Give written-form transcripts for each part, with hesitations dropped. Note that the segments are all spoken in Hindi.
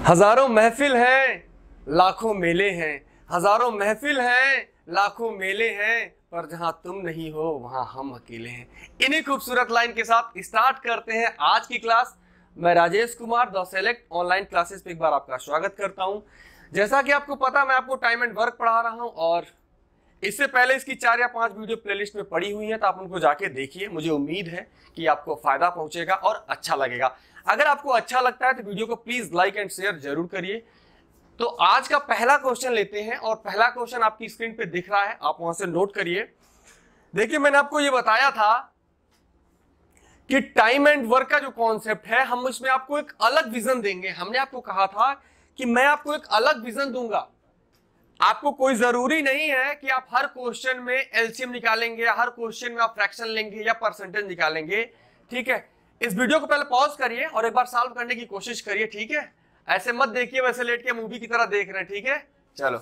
हजारों महफिल हैं, लाखों मेले हैं। हजारों महफिल हैं, लाखों मेले हैं, पर जहां तुम नहीं हो वहां हम अकेले हैं। इन्हीं खूबसूरत लाइन के साथ स्टार्ट करते हैं आज की क्लास। मैं Rajesh Kumar the select online classes पे एक बार आपका स्वागत करता हूं। जैसा कि आपको पता, मैं आपको टाइम एंड वर्क पढ़ा रहा हूं और इससे पहले इसकी 4 या 5 वीडियो प्लेलिस्ट में पड़ी हुई है, तो आप उनको जाके देखिए। मुझे उम्मीद है कि आपको फायदा पहुंचेगा और अच्छा लगेगा। अगर आपको अच्छा लगता है तो वीडियो को प्लीज लाइक एंड शेयर जरूर करिए। तो आज का पहला क्वेश्चन लेते हैं और पहला क्वेश्चन आपकी स्क्रीन पे दिख रहा है, आप वहां से नोट करिए। देखिए, मैंने आपको ये बताया था कि टाइम एंड वर्क का जो कॉन्सेप्ट है, हम इसमें आपको एक अलग विजन देंगे। हमने आपको कहा था कि मैं आपको एक अलग विजन दूंगा। आपको कोई जरूरी नहीं है कि आप हर क्वेश्चन में एलसीएम निकालेंगे, हर क्वेश्चन में आप फ्रैक्शन लेंगे या परसेंटेज निकालेंगे। ठीक है, इस वीडियो को पहले पॉज करिए और एक बार सॉल्व करने की कोशिश करिए। ठीक है, ऐसे मत देखिए वैसे लेट के मूवी की तरह देख रहे हैं। ठीक है, चलो।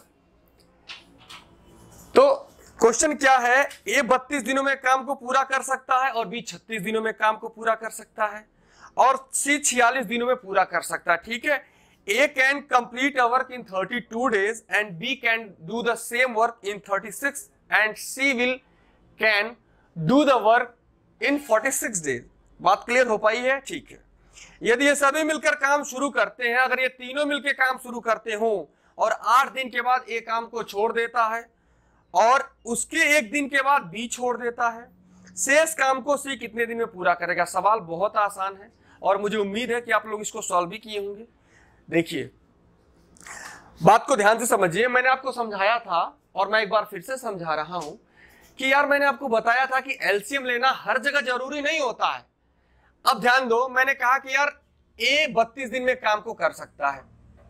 तो क्वेश्चन क्या है, ए 32 दिनों में काम को पूरा कर सकता है और बी 36 दिनों में काम को पूरा कर सकता है और सी 46 दिनों में पूरा कर सकता है। ठीक है, A can complete a work in 32 days and B can do the same work in 36 and C can do the work in 46 days। बात क्लियर हो पाई है? ठीक है। यदि ये सभी मिलकर काम शुरू करते हैं, अगर ये तीनों मिलकर काम शुरू करते हो और 8 दिन के बाद A काम को छोड़ देता है और उसके 1 दिन के बाद B छोड़ देता है, शेष काम को C कितने दिन में पूरा करेगा? सवाल बहुत आसान है और मुझे उम्मीद है कि आप लोग इसको सॉल्व भी किए होंगे। देखिए, बात को ध्यान से समझिए। मैंने आपको समझाया था और मैं एक बार फिर से समझा रहा हूं कि यार, मैंने आपको बताया था कि एलसीएम लेना हर जगह जरूरी नहीं होता है। अब ध्यान दो, मैंने कहा कि यार ए 32 दिन में काम को कर सकता है।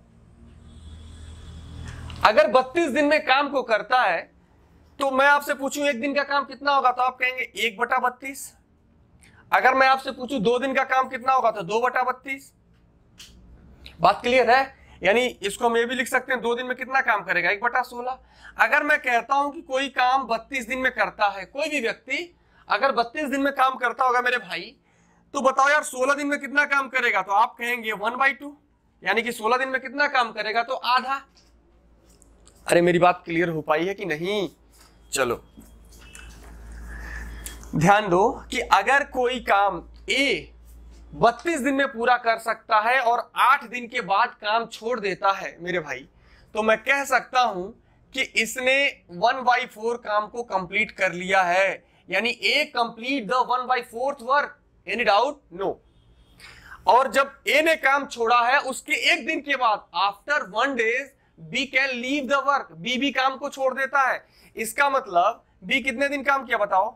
अगर 32 दिन में काम को करता है तो मैं आपसे पूछूं 1 दिन का काम कितना होगा, तो आप कहेंगे 1/32। अगर मैं आपसे पूछूं 2 दिन का काम कितना होगा तो 2/32। बात क्लियर है? यानी इसको हम ये भी लिख सकते हैं, 2 दिन में कितना काम करेगा, 1/16। अगर मैं कहता हूं कि कोई काम 32 दिन में करता है, कोई भी व्यक्ति अगर 32 दिन में काम करता होगा मेरे भाई, तो बताओ यार 16 दिन में कितना काम करेगा, तो आप कहेंगे 1/2। यानी कि 16 दिन में कितना काम करेगा, तो आधा। अरे मेरी बात क्लियर हो पाई है कि नहीं? चलो ध्यान दो कि अगर कोई काम ए 32 दिन में पूरा कर सकता है और 8 दिन के बाद काम छोड़ देता है मेरे भाई, तो मैं कह सकता हूं कि इसने 1/4 काम को कंप्लीट कर लिया है। यानी A complete the 1/4 work. Any doubt? No. और जब ए ने काम छोड़ा है उसके 1 दिन के बाद, after 1 days, B can leave the work. B भी काम को छोड़ देता है। इसका मतलब बी कितने दिन काम किया बताओ?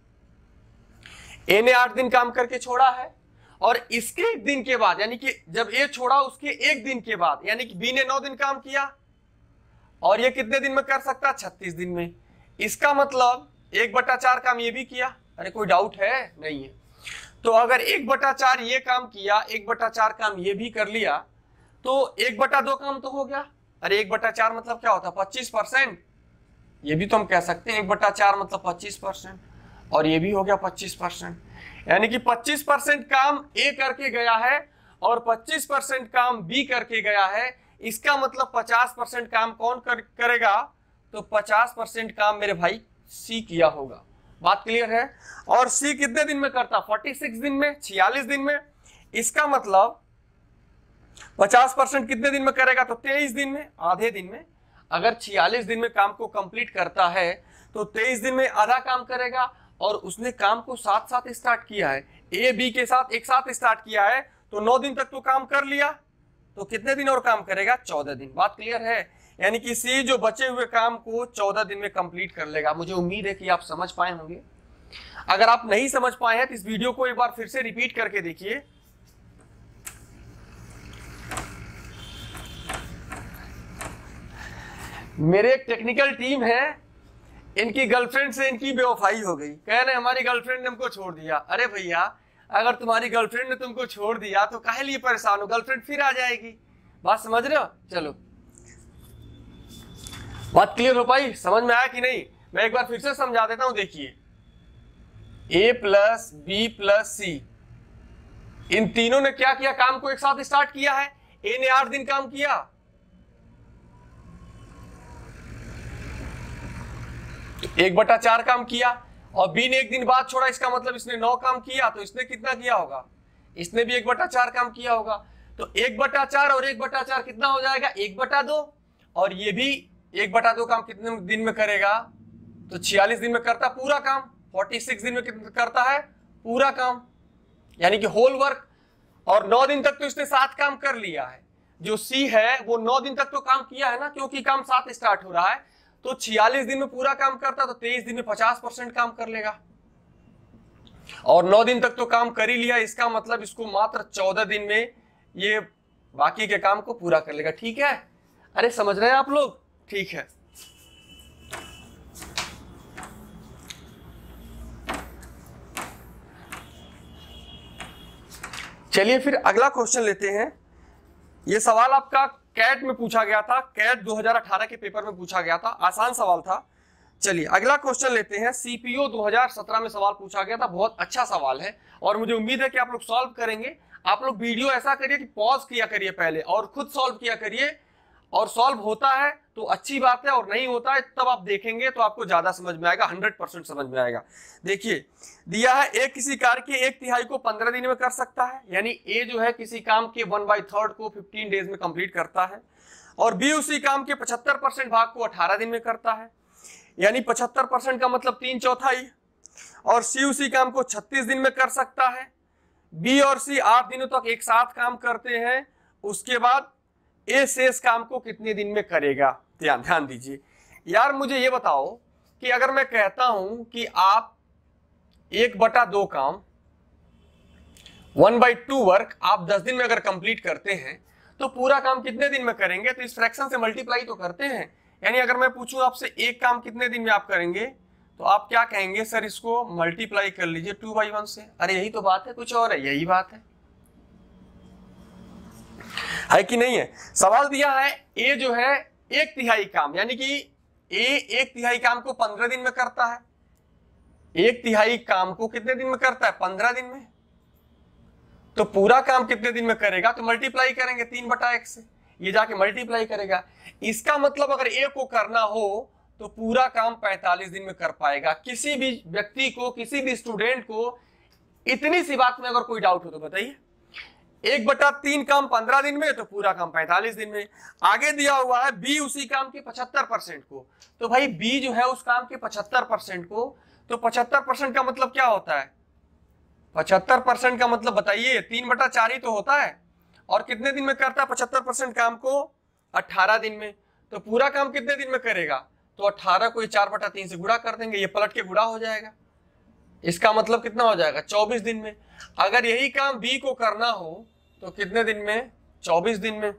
ए ने 8 दिन काम करके छोड़ा है और इसके 1 दिन के बाद, यानी कि जब ए छोड़ा उसके 1 दिन के बाद, यानी कि बी ने 9 दिन काम किया और ये कितने दिन में कर सकता है? 36 दिन में। इसका मतलब 1/4 काम ये भी किया। अरे कोई डाउट है? नहीं है। तो अगर 1/4 ये काम किया, 1/4 काम ये भी कर लिया, तो 1/2 काम तो हो गया। अरे 1/4 मतलब क्या होता है? 25%। ये भी तो हम कह सकते हैं 1/4 मतलब 25%, और ये भी हो गया 25%। यानी कि 25% काम ए करके गया है और 25% काम बी करके गया है। इसका मतलब 50% काम कौन करेगा? तो 50% काम मेरे भाई सी किया होगा। बात क्लियर है? और सी कितने दिन में करता? 46 दिन में, 46 दिन में। इसका मतलब 50% कितने दिन में करेगा? तो 23 दिन में, आधे दिन में। अगर 46 दिन में काम को कंप्लीट करता है तो 23 दिन में आधा काम करेगा और उसने काम को साथ साथ स्टार्ट किया है। ए बी के साथ एक साथ स्टार्ट किया है, तो 9 दिन तक तो काम कर लिया, तो कितने दिन और काम करेगा? 14 दिन। बात क्लियर है? यानी कि सी जो बचे हुए काम को 14 दिन में कंप्लीट कर लेगा। मुझे उम्मीद है कि आप समझ पाए होंगे। अगर आप नहीं समझ पाए हैं तो इस वीडियो को एक बार फिर से रिपीट करके देखिए। मेरे एक टेक्निकल टीम है, इनकी गर्लफ्रेंड से इनकी बेवफाई हो गई। कह रहे हमारी गर्लफ्रेंड ने हमको छोड़ दिया। अरे भैया, अगर तुम्हारी गर्लफ्रेंड ने तुमको छोड़ दिया तो काहे लिए परेशान हो? गर्लफ्रेंड फिर आ जाएगी। बात समझ रहे हो? चलो, बात क्लियर हो पाई? समझ में आया कि नहीं? मैं एक बार फिर से समझा देता हूं। देखिए, A plus B plus C, इन तीनों ने क्या किया? काम को एक साथ स्टार्ट किया है। ए ने 8 दिन काम किया, तो 1/4 काम किया, और बी ने 1 दिन बाद छोड़ा, इसका मतलब इसने 9 काम किया, तो इसने कितना किया होगा, इसने भी 1/4 काम किया होगा। तो 1/4 और 1/4 कितना हो जाएगा, 1/2, और ये भी 1/2 काम कितने दिन में करेगा, तो 46 दिन में करता पूरा काम, 46 दिन में कितना करता है पूरा काम, यानी कि होल वर्क। और 9 दिन तक तो इसने 7 काम कर लिया है, जो सी है वो 9 दिन तक तो काम किया है ना, क्योंकि काम 7 स्टार्ट हो रहा है, तो 46 दिन में पूरा काम करता तो 23 दिन में 50% काम कर लेगा, और 9 दिन तक तो काम कर ही लिया, इसका मतलब इसको मात्र 14 दिन में ये बाकी के काम को पूरा कर लेगा। ठीक है, अरे समझ रहे हैं आप लोग? ठीक है, चलिए फिर अगला क्वेश्चन लेते हैं। ये सवाल आपका कैट में पूछा गया था, कैट 2018 के पेपर में पूछा गया था, आसान सवाल था। चलिए अगला क्वेश्चन लेते हैं। सीपीओ 2017 में सवाल पूछा गया था, बहुत अच्छा सवाल है और मुझे उम्मीद है कि आप लोग सॉल्व करेंगे। आप लोग वीडियो ऐसा करिए कि पॉज किया करिए पहले और खुद सॉल्व किया करिए, और सॉल्व होता है तो अच्छी बात है, और नहीं होता है तब आप देखेंगे तो आपको ज्यादा समझ में आएगा, 100% समझ में आएगा। देखिए दिया है, ए किसी कार्य के 1/3 को 15 दिन में कर सकता है, यानी ए जो है किसी काम के 1/3 को 15 डेज में कंप्लीट करता है, और बी उसी काम के 75% भाग को 18 दिन में करता है, यानी 75% का मतलब 3/4, और सी उसी काम को 36 दिन में कर सकता है। बी और सी 8 दिनों तक एक साथ काम करते हैं, उसके बाद ए शेष काम को कितने दिन में करेगा। ध्यान दीजिए यार, मुझे ये बताओ कि अगर मैं कहता हूं कि आप 1/2 काम 1/2 वर्क आप 10 दिन में अगर कंप्लीट करते हैं तो पूरा काम कितने दिन में करेंगे, तो इस फ्रैक्शन से मल्टीप्लाई तो करते हैं। यानी अगर मैं पूछूं आपसे एक काम कितने दिन में आप करेंगे, तो आप क्या कहेंगे, सर इसको मल्टीप्लाई कर लीजिए 2/1 से। अरे यही तो बात है, कुछ और है, यही बात है कि नहीं है। सवाल दिया है ए जो है 1/3 काम, यानी कि ए 1/3 काम को 15 दिन में करता है। 1/3 काम को कितने दिन में करता है, 15 दिन में। तो पूरा काम कितने दिन में करेगा, तो मल्टीप्लाई करेंगे 3/1 से, ये जाके मल्टीप्लाई करेगा। इसका मतलब अगर ए को करना हो तो पूरा काम 45 दिन में कर पाएगा। किसी भी व्यक्ति को, किसी भी स्टूडेंट को इतनी सी बात में अगर कोई डाउट हो तो बताइए। 1/3 काम 15 दिन में, तो पूरा काम 45 दिन में। आगे दिया हुआ है बी उसी काम के 75% को, तो भाई बी जो है उस काम के 75% को, तो 75% का मतलब क्या होता है, 75% का मतलब बताइए 3/4 ही तो होता है, और कितने दिन में करता है 75% काम को, 18 दिन में। तो पूरा काम कितने दिन में करेगा, तो 18 को 4/3 से गुणा कर देंगे, ये पलट के गुणा हो जाएगा, इसका मतलब कितना हो जाएगा 24 दिन में। अगर यही काम बी को करना हो तो कितने दिन में, 24 दिन में।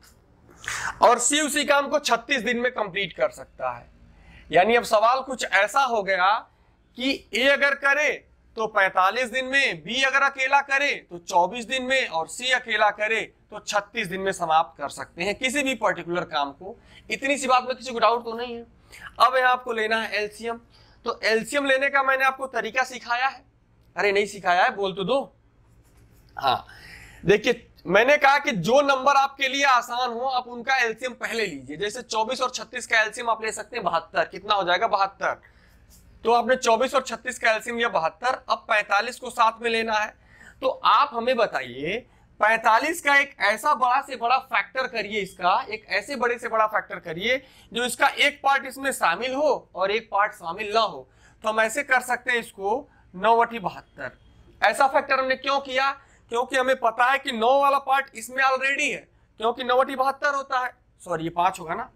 और सी उसी काम को 36 दिन में कंप्लीट कर सकता है। यानी अब सवाल कुछ ऐसा हो गया कि ए अगर करे तो 45 दिन में, बी अगर अकेला करे तो 24 दिन में, और सी अकेला करे तो 36 दिन में समाप्त कर सकते हैं किसी भी पर्टिकुलर काम को। इतनी सी बात में किसी को डाउट तो नहीं है। अब यहाँ आपको लेना है एलसीएम, तो एलसीएम लेने का मैंने आपको तरीका सिखाया है, अरे नहीं सिखाया है, बोल तो दो। हाँ देखिए, मैंने कहा कि जो नंबर आपके लिए आसान हो आप उनका एलसीएम पहले लीजिए। जैसे 24 और 36 का एलसीएम आप ले सकते हैं 72, कितना हो जाएगा 72। तो आपने 24 और 36 का एलसीएम लिया 72, अब 45 को साथ में लेना है। तो आप हमें बताइए 45 का एक ऐसा बड़ा से बड़ा फैक्टर करिए, इसका एक ऐसे बड़े से बड़ा फैक्टर करिए जो इसका एक पार्ट इसमें शामिल हो और एक पार्ट शामिल ना हो। तो हम ऐसे कर सकते हैं इसको 9/72। ऐसा फैक्टर हमने क्यों किया, क्योंकि हमें पता है कि 9 वाला पार्ट इसमें ऑलरेडी है, क्योंकि 9/72 होता है, सॉरी ये 5 होगा ना।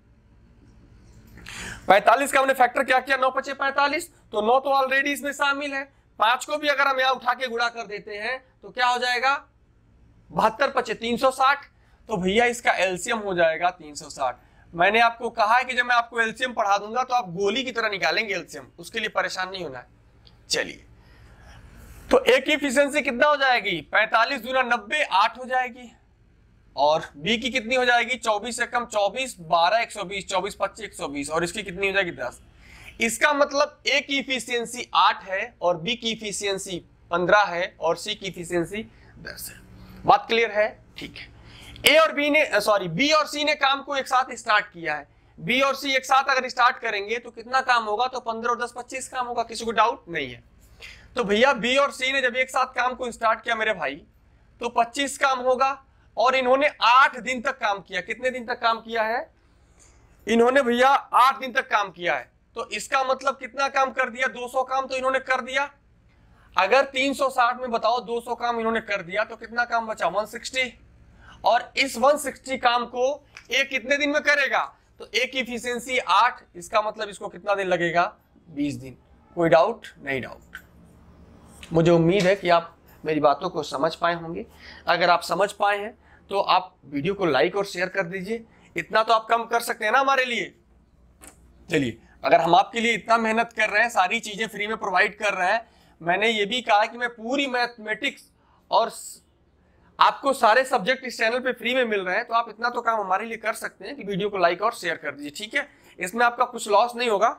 45 का हमने फैक्टर क्या किया, 9×5 = 45, तो 9 तो ऑलरेडी इसमें शामिल है। 5 को भी अगर हम यहाँ उठा के गुणा कर देते हैं तो क्या हो जाएगा 72×5 = 360। तो भैया इसका एलसीएम हो जाएगा 360। मैंने आपको कहा है कि जब मैं आपको एलसीएम पढ़ा दूंगा तो आप गोली की तरह निकालेंगे एलसीएम, उसके लिए परेशान नहीं होना है। चलिए, तो ए की एफिशिएंसी कितना हो जाएगी, 45 × 90 8 हो जाएगी, और बी की कितनी हो जाएगी 24 से कम 24, 12 120, 24 25 120, और इसकी कितनी हो जाएगी 10। इसका मतलब ए की एफिशिएंसी 8 है और बी की एफिशिएंसी 15 है और सी की एफिशिएंसी 10 है। बात क्लियर है, ठीक है। ए और बी ने सॉरी बी और सी ने काम को एक साथ स्टार्ट किया है। बी और सी एक साथ अगर स्टार्ट करेंगे तो कितना काम होगा? तो 15 और 10 25 काम होगा। किसी को डाउट नहीं है? तो भैया बी और सी ने जब एक साथ काम को स्टार्ट किया मेरे भाई, तो 25 काम होगा। और इन्होंने 8 दिन तक काम किया। कितने दिन तक काम किया है? इन्होंने भैया 8 दिन तक काम किया है। तो इसका मतलब कितना काम कर दिया? 200 काम तो इन्होंने कर दिया। अगर 360 में बताओ 200 काम इन्होंने कर दिया तो कितना काम बचा? 160। और इस 160 काम को ए कितने दिन में करेगा? तो ए की इफिशियंसी 8, इसका मतलब इसको कितना दिन लगेगा? 20 दिन। कोई डाउट नहीं? डाउट। मुझे उम्मीद है कि आप मेरी बातों को समझ पाए होंगे। अगर आप समझ पाए हैं तो आप वीडियो को लाइक और शेयर कर दीजिए। इतना तो आप कम कर सकते हैं ना हमारे लिए। चलिए, अगर हम आपके लिए इतना मेहनत कर रहे हैं, सारी चीजें फ्री में प्रोवाइड कर रहे हैं, मैंने ये भी कहा कि मैं पूरी मैथमेटिक्स और आपको सारे सब्जेक्ट इस चैनल पे फ्री में मिल रहे हैं, तो आप इतना तो काम हमारे लिए कर सकते हैं कि वीडियो को लाइक और शेयर कर दीजिए। ठीक है, इसमें आपका कुछ लॉस नहीं होगा।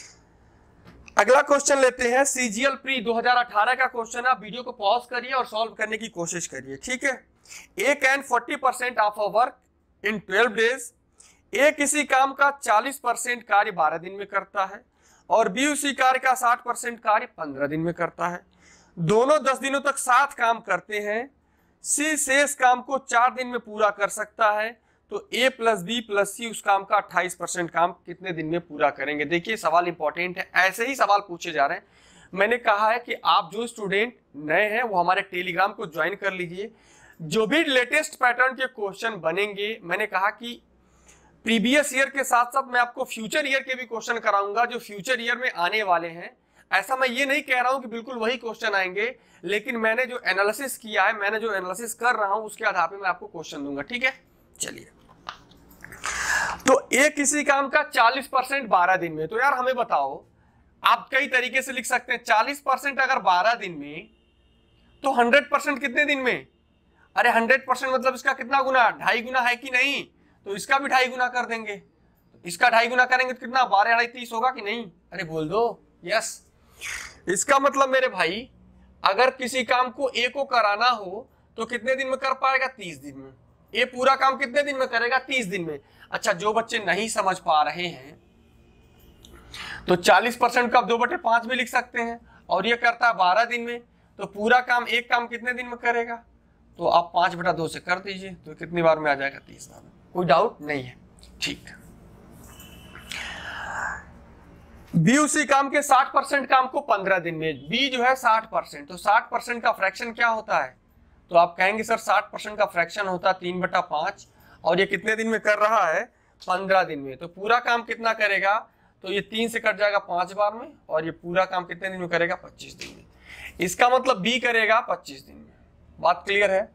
अगला क्वेश्चन लेते हैं। सीजीएल प्री 2018 का क्वेश्चन। आप वीडियो को पॉज करिए और सॉल्व करने की कोशिश करिए। ठीक है। A can 40% of a work in 12 days. A किसी काम का 40% कार्य 12 दिन में करता है और बी उसी कार्य का 60% कार्य 15 दिन में करता है। दोनों 10 दिनों तक साथ काम करते हैं। सी शेष काम को 4 दिन में पूरा कर सकता है। तो A plus B plus C उस काम का 28% काम कितने दिन में पूरा करेंगे? देखिए, सवाल इंपॉर्टेंट है। ऐसे ही सवाल पूछे जा रहे हैं। मैंने कहा है कि आप जो स्टूडेंट नए हैं वो हमारे टेलीग्राम को ज्वाइन कर लीजिए। जो भी लेटेस्ट पैटर्न के क्वेश्चन बनेंगे, मैंने कहा कि प्रीवियस ईयर के साथ साथ मैं आपको फ्यूचर ईयर के भी क्वेश्चन कराऊंगा जो फ्यूचर ईयर में आने वाले हैं। ऐसा मैं ये नहीं कह रहा हूं कि बिल्कुल वही क्वेश्चन आएंगे, लेकिन मैंने जो एनालिसिस किया है, मैंने जो एनालिसिस कर रहा हूं, उसके आधार पर मैं आपको क्वेश्चन दूंगा। ठीक है, चलिए। तो ए किसी काम का 40% 12 दिन में। तो यार हमें बताओ, आप कई तरीके से लिख सकते हैं। 40% अगर 12 दिन में, तो 100% कितने दिन में? अरे 100% मतलब इसका कितना गुना? 2.5 गुना है कि नहीं? तो इसका भी 2.5 गुना कर देंगे। इसका 2.5 गुना करेंगे तो कितना? 12 2.5 30 होगा कि नहीं? अरे बोल दो यस। इसका मतलब मेरे भाई, अगर किसी काम को ए को कराना हो तो कितने दिन में कर पाएगा? 30 दिन में। ये पूरा काम कितने दिन में करेगा? 30 दिन में। अच्छा, जो बच्चे नहीं समझ पा रहे हैं तो 40% का 2/5 भी लिख सकते हैं, और ये करता है 12 दिन में। तो पूरा काम, एक काम कितने दिन में करेगा? तो आप 5/2 से कर दीजिए, तो कितनी बार में आ जाएगा? 30 बार में। कोई डाउट नहीं है? ठीक। बी उसी काम के 60% काम को 15 दिन में। बी जो है 60%, तो 60% का फ्रैक्शन क्या होता है? तो आप कहेंगे सर 60% का फ्रैक्शन होता है 3/5, और ये कितने दिन में कर रहा है? 15 दिन में। तो पूरा काम कितना करेगा? तो ये 3 से कट जाएगा 5 बार में, और ये पूरा काम कितने दिन में करेगा? 25 दिन में। इसका मतलब बी करेगा 25 दिन में। बात क्लियर है?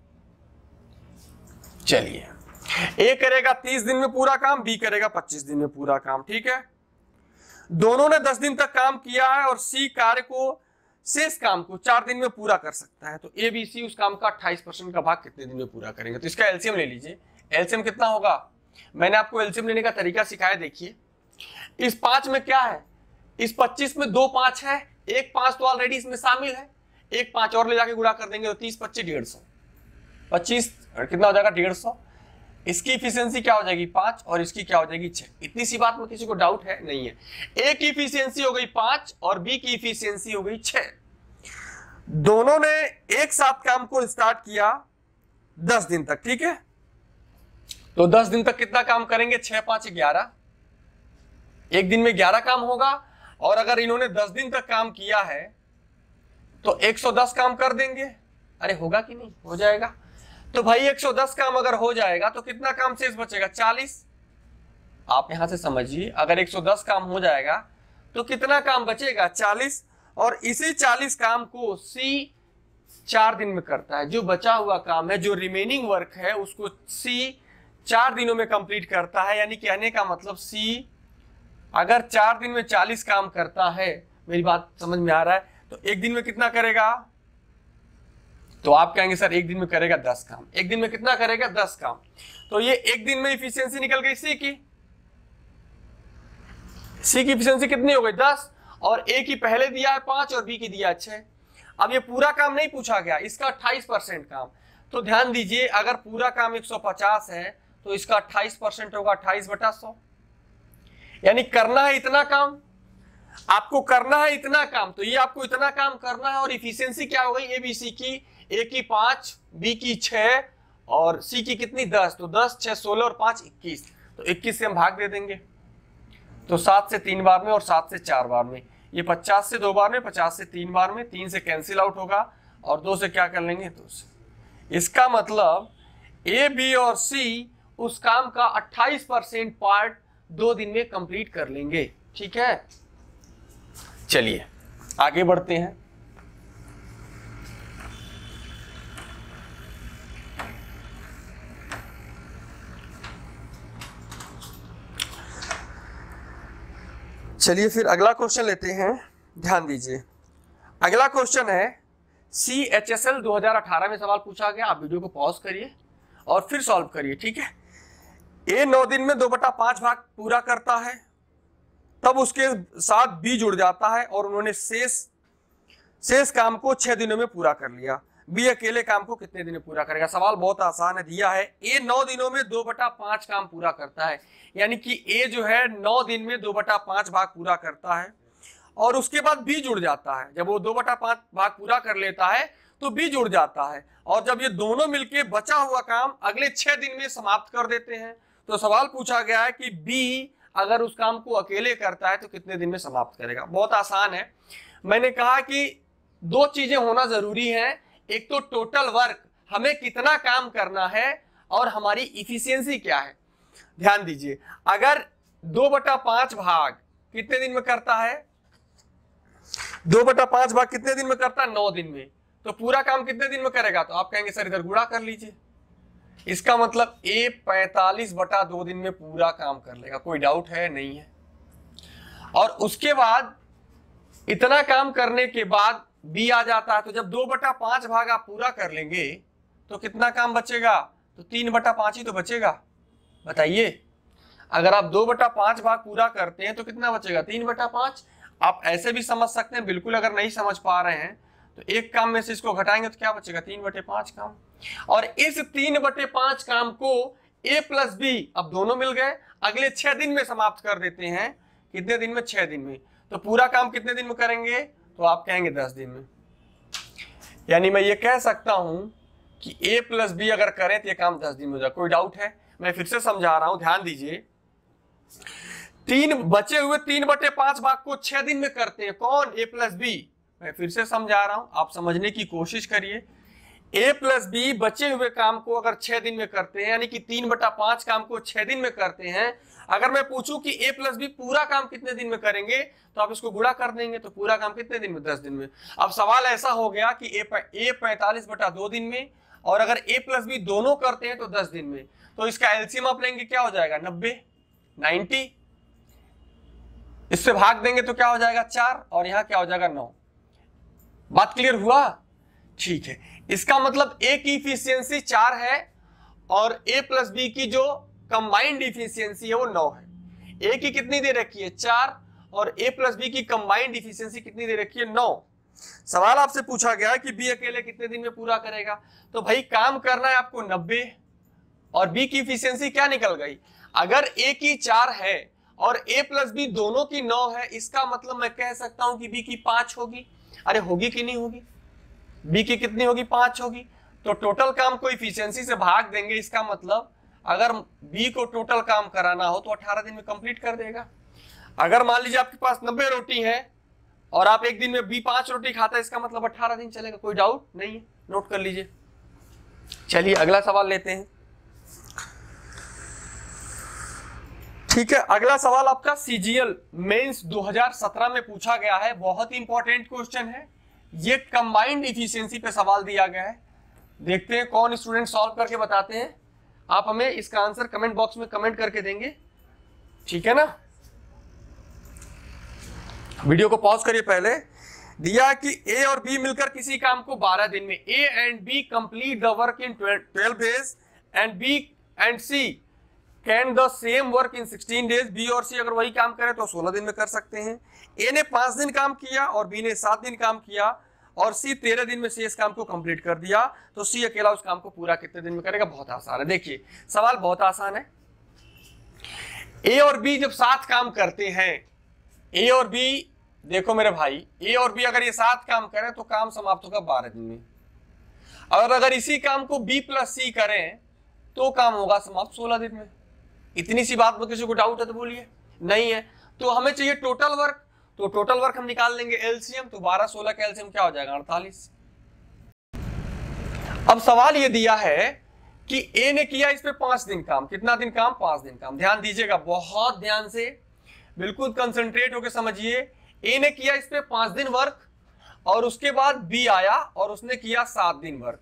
चलिए, ए करेगा 30 दिन में पूरा काम, बी करेगा 25 दिन में पूरा काम। ठीक है। दोनों ने 10 दिन तक काम किया है और सी कार्य को, शेष काम को 4 दिन में पूरा कर सकता है। तो ए बी सी उस काम का 28% का भाग कितने दिन में पूरा करेंगे? तो इसका एलसीएम ले लीजिए। एलसीएम कितना होगा? मैंने आपको एलसीएम लेने का तरीका सिखाया। देखिए, इस 5 में क्या है? इस 25 में 2 5 है, एक 5 तो ऑलरेडी इसमें शामिल है, एक 5 और ले जाके गुणा कर देंगे तो 30 25 150। 25 कितना हो जाएगा? 150। इसकी इफिशियंसी क्या हो जाएगी? 5, और इसकी क्या हो जाएगी? 6। इतनी सी बात में किसी को डाउट है? नहीं है। ए की इफिशियंसी हो गई 5 और बी की इफिशियंसी हो गई 6। दोनों ने एक साथ काम को स्टार्ट किया 10 दिन तक। ठीक है। तो 10 दिन तक कितना काम करेंगे? 6 5 11। एक दिन में 11 काम होगा, और अगर इन्होंने 10 दिन तक काम किया है तो 110 काम कर देंगे। अरे होगा कि नहीं? हो जाएगा। तो भाई 110 काम अगर हो जाएगा तो कितना काम शेष बचेगा? 40। आप यहां से समझिए, अगर 110 काम हो जाएगा तो कितना काम बचेगा? 40। और इसी 40 काम को सी 4 दिन में करता है। जो बचा हुआ काम है, जो रिमेनिंग वर्क है, उसको सी 4 दिनों में कंप्लीट करता है। यानी कहने का मतलब सी अगर 4 दिन में 40 काम करता है, मेरी बात समझ में आ रहा है, तो एक दिन में कितना करेगा? तो आप कहेंगे सर एक दिन में करेगा 10 काम। एक दिन में कितना करेगा? 10 काम। तो ये एक दिन में इफिशियंसी निकल गई सी की। सी की इफिशियंसी कितनी हो गई? 10। और ए की पहले दिया है 5 और बी की दिया है 6। अब ये पूरा काम नहीं पूछा गया, इसका 28% काम। तो ध्यान दीजिए, अगर पूरा काम 150 है तो इसका 28% होगा 28/100। यानी करना है इतना काम, आपको करना है इतना काम, तो ये आपको इतना काम करना है। और इफिशियंसी क्या हो गई ए बी सी की, ए की 5, बी की 6 और सी की कितनी 10, तो 10 6 16 और 5 21, तो 21 से हम भाग दे देंगे, तो 7 से 3 बार में और 7 से 4 बार में, ये 50 से 2 बार में, 50 से 3 बार में, 3 से कैंसिल आउट होगा और 2 से क्या कर लेंगे 2 से। इसका मतलब ए बी और सी उस काम का 28% पार्ट 2 दिन में कंप्लीट कर लेंगे। ठीक है, चलिए आगे बढ़ते हैं। चलिए फिर अगला क्वेश्चन लेते हैं, ध्यान दीजिए। अगला क्वेश्चन है CHSL 2018 में सवाल पूछा गया। आप वीडियो को पॉज करिए और फिर सॉल्व करिए। ठीक है, ए 9 दिन में 2/5 भाग पूरा करता है, तब उसके साथ बी जुड़ जाता है और उन्होंने शेष काम को 6 दिनों में पूरा कर लिया। बी अकेले काम को कितने दिन में पूरा करेगा? सवाल बहुत आसान है, दिया है ए 9 दिनों में 2/5 काम पूरा करता है, यानी कि ए जो है 9 दिन में 2/5 भाग पूरा करता है और उसके बाद बी जुड़ जाता है। जब वो 2/5 भाग पूरा कर लेता है तो बी जुड़ जाता है और जब ये दोनों मिलके बचा हुआ काम अगले 6 दिन में समाप्त कर देते हैं। तो सवाल पूछा गया है कि बी अगर उस काम को अकेले करता है तो कितने दिन में समाप्त करेगा? बहुत आसान है। मैंने कहा कि 2 चीजें होना जरूरी है, एक तो टोटल वर्क, हमें कितना काम करना है, और हमारी इफिशियंसी क्या है। ध्यान दीजिए, अगर 2/5 भाग कितने दिन में करता है? 2/5 भाग कितने दिन में करता है? 9 दिन में। तो पूरा काम कितने दिन में करेगा? तो आप कहेंगे सर इधर गुणा कर लीजिए। इसका मतलब ए 45/2 दिन में पूरा काम कर लेगा। कोई डाउट है? नहीं है। और उसके बाद इतना काम करने के बाद बी आ जाता है, तो जब 2/5 भाग आप पूरा कर लेंगे तो कितना काम बचेगा? तो 3/5 ही तो बचेगा। बताइए, अगर आप 2/5 भाग पूरा करते हैं तो कितना बचेगा? 3/5। आप ऐसे भी समझ सकते हैं, बिल्कुल अगर नहीं समझ पा रहे हैं तो एक काम में से इसको घटाएंगे तो क्या बचेगा? 3/5 काम। और इस 3/5 काम को ए प्लस बी, अब दोनों मिल गए, अगले 6 दिन में समाप्त कर देते हैं। कितने दिन में? 6 दिन में। तो पूरा काम कितने दिन में करेंगे? तो आप कहेंगे 10 दिन में। यानी मैं ये कह सकता हूं कि ए प्लस बी अगर करें तो ये काम 10 दिन में हो जाए। कोई डाउट है? मैं फिर से समझा रहा हूं, ध्यान दीजिए। बचे हुए 3/5 भाग को 6 दिन में करते हैं कौन? A plus B. मैं फिर से समझा रहा हूं, आप समझने की कोशिश करिए। ए प्लस बी बचे हुए काम को अगर 6 दिन में करते हैं, यानी कि 3/5 काम को 6 दिन में करते हैं। अगर मैं पूछूं कि ए प्लस बी पूरा काम कितने दिन में करेंगे, तो आप इसको गुणा कर देंगे, तो पूरा काम कितने दिन में? 10 दिन में। अब सवाल ऐसा हो गया कि ए 45/2 दिन में, और अगर ए प्लस बी दोनों करते हैं तो 10 दिन में। तो इसका एलसीएम आप लेंगे, क्या हो जाएगा? 90। इससे भाग देंगे तो क्या हो जाएगा? 4, और यहां क्या हो जाएगा? 9। बात क्लियर हुआ? ठीक है। इसका मतलब ए की इफिशियंसी 4 है और ए प्लस बी की जो कंबाइंड इफिशियंसी है वो 9 है। ए की कितनी दे रखी है? 4, और ए प्लस बी की कंबाइंड इफिशियंसी कितनी दे रखी है? 9। सवाल आपसे पूछा गया है कि बी अकेले कितने दिन में पूरा करेगा। तो भाई काम करना है आपको 90, और बी की इफिशियंसी क्या निकल गई? अगर ए की 4 है और ए प्लस बी दोनों की 9 है, इसका मतलब मैं कह सकता हूं कि बी की 5 होगी। अरे होगी कि नहीं होगी? बी की कितनी होगी? 5 होगी। तो टोटल काम को इफिशियंसी से भाग देंगे, इसका मतलब अगर बी को टोटल काम कराना हो तो 18 दिन में कंप्लीट कर देगा। अगर मान लीजिए आपके पास 90 रोटी है और आप एक दिन में बी 5 रोटी खाता है, इसका मतलब 18 दिन चलेगा। कोई डाउट नहीं है? नोट कर लीजिए। चलिए अगला सवाल लेते हैं। ठीक है, अगला सवाल आपका सीजीएल मेंस 2017 में पूछा गया है। बहुत ही इंपॉर्टेंट क्वेश्चन है ये। कंबाइंड इफिशियंसी पे सवाल दिया गया है। देखते हैं कौन स्टूडेंट सॉल्व करके बताते हैं। आप हमें इसका आंसर कमेंट बॉक्स में कमेंट करके देंगे, ठीक है ना। वीडियो को पॉज करिए। पहले दिया कि ए और बी मिलकर किसी काम को 12 दिन में, A and B complete the work in 12 days and B and C can the same work in 16 days. B और सी अगर वही काम करें तो 16 दिन में कर सकते हैं। ए ने 5 दिन काम किया और बी ने 7 दिन काम किया, और सी 13 दिन में शेष काम को कंप्लीट कर दिया, तो सी अकेला उस काम को पूरा कितने दिन में करेगा? बहुत आसान है। देखिए सवाल बहुत आसान है। ए और बी जब साथ काम करते हैं, ए और बी, देखो मेरे भाई, ए और बी अगर ये साथ काम करें तो काम समाप्त होगा 12 दिन में, और अगर इसी काम को बी प्लस सी करें तो काम होगा समाप्त 16 दिन में। इतनी सी बात में किसी को डाउट है तो बोलिए। नहीं है तो हमें चाहिए टोटल वर्क, तो टोटल वर्क हम निकाल लेंगे एलसीएम, तो 12 16 का एलसीएम क्या हो जाएगा? 48। अब सवाल ये दिया है कि ए ने किया इस पे 5 दिन काम, कितना दिन काम? 5 दिन काम। ध्यान दीजिएगा, बहुत ध्यान से, बिल्कुल कंसंट्रेट होकर समझिए। ए ने किया इस पे 5 दिन वर्क, और उसके बाद बी आया और उसने किया 7 दिन वर्क,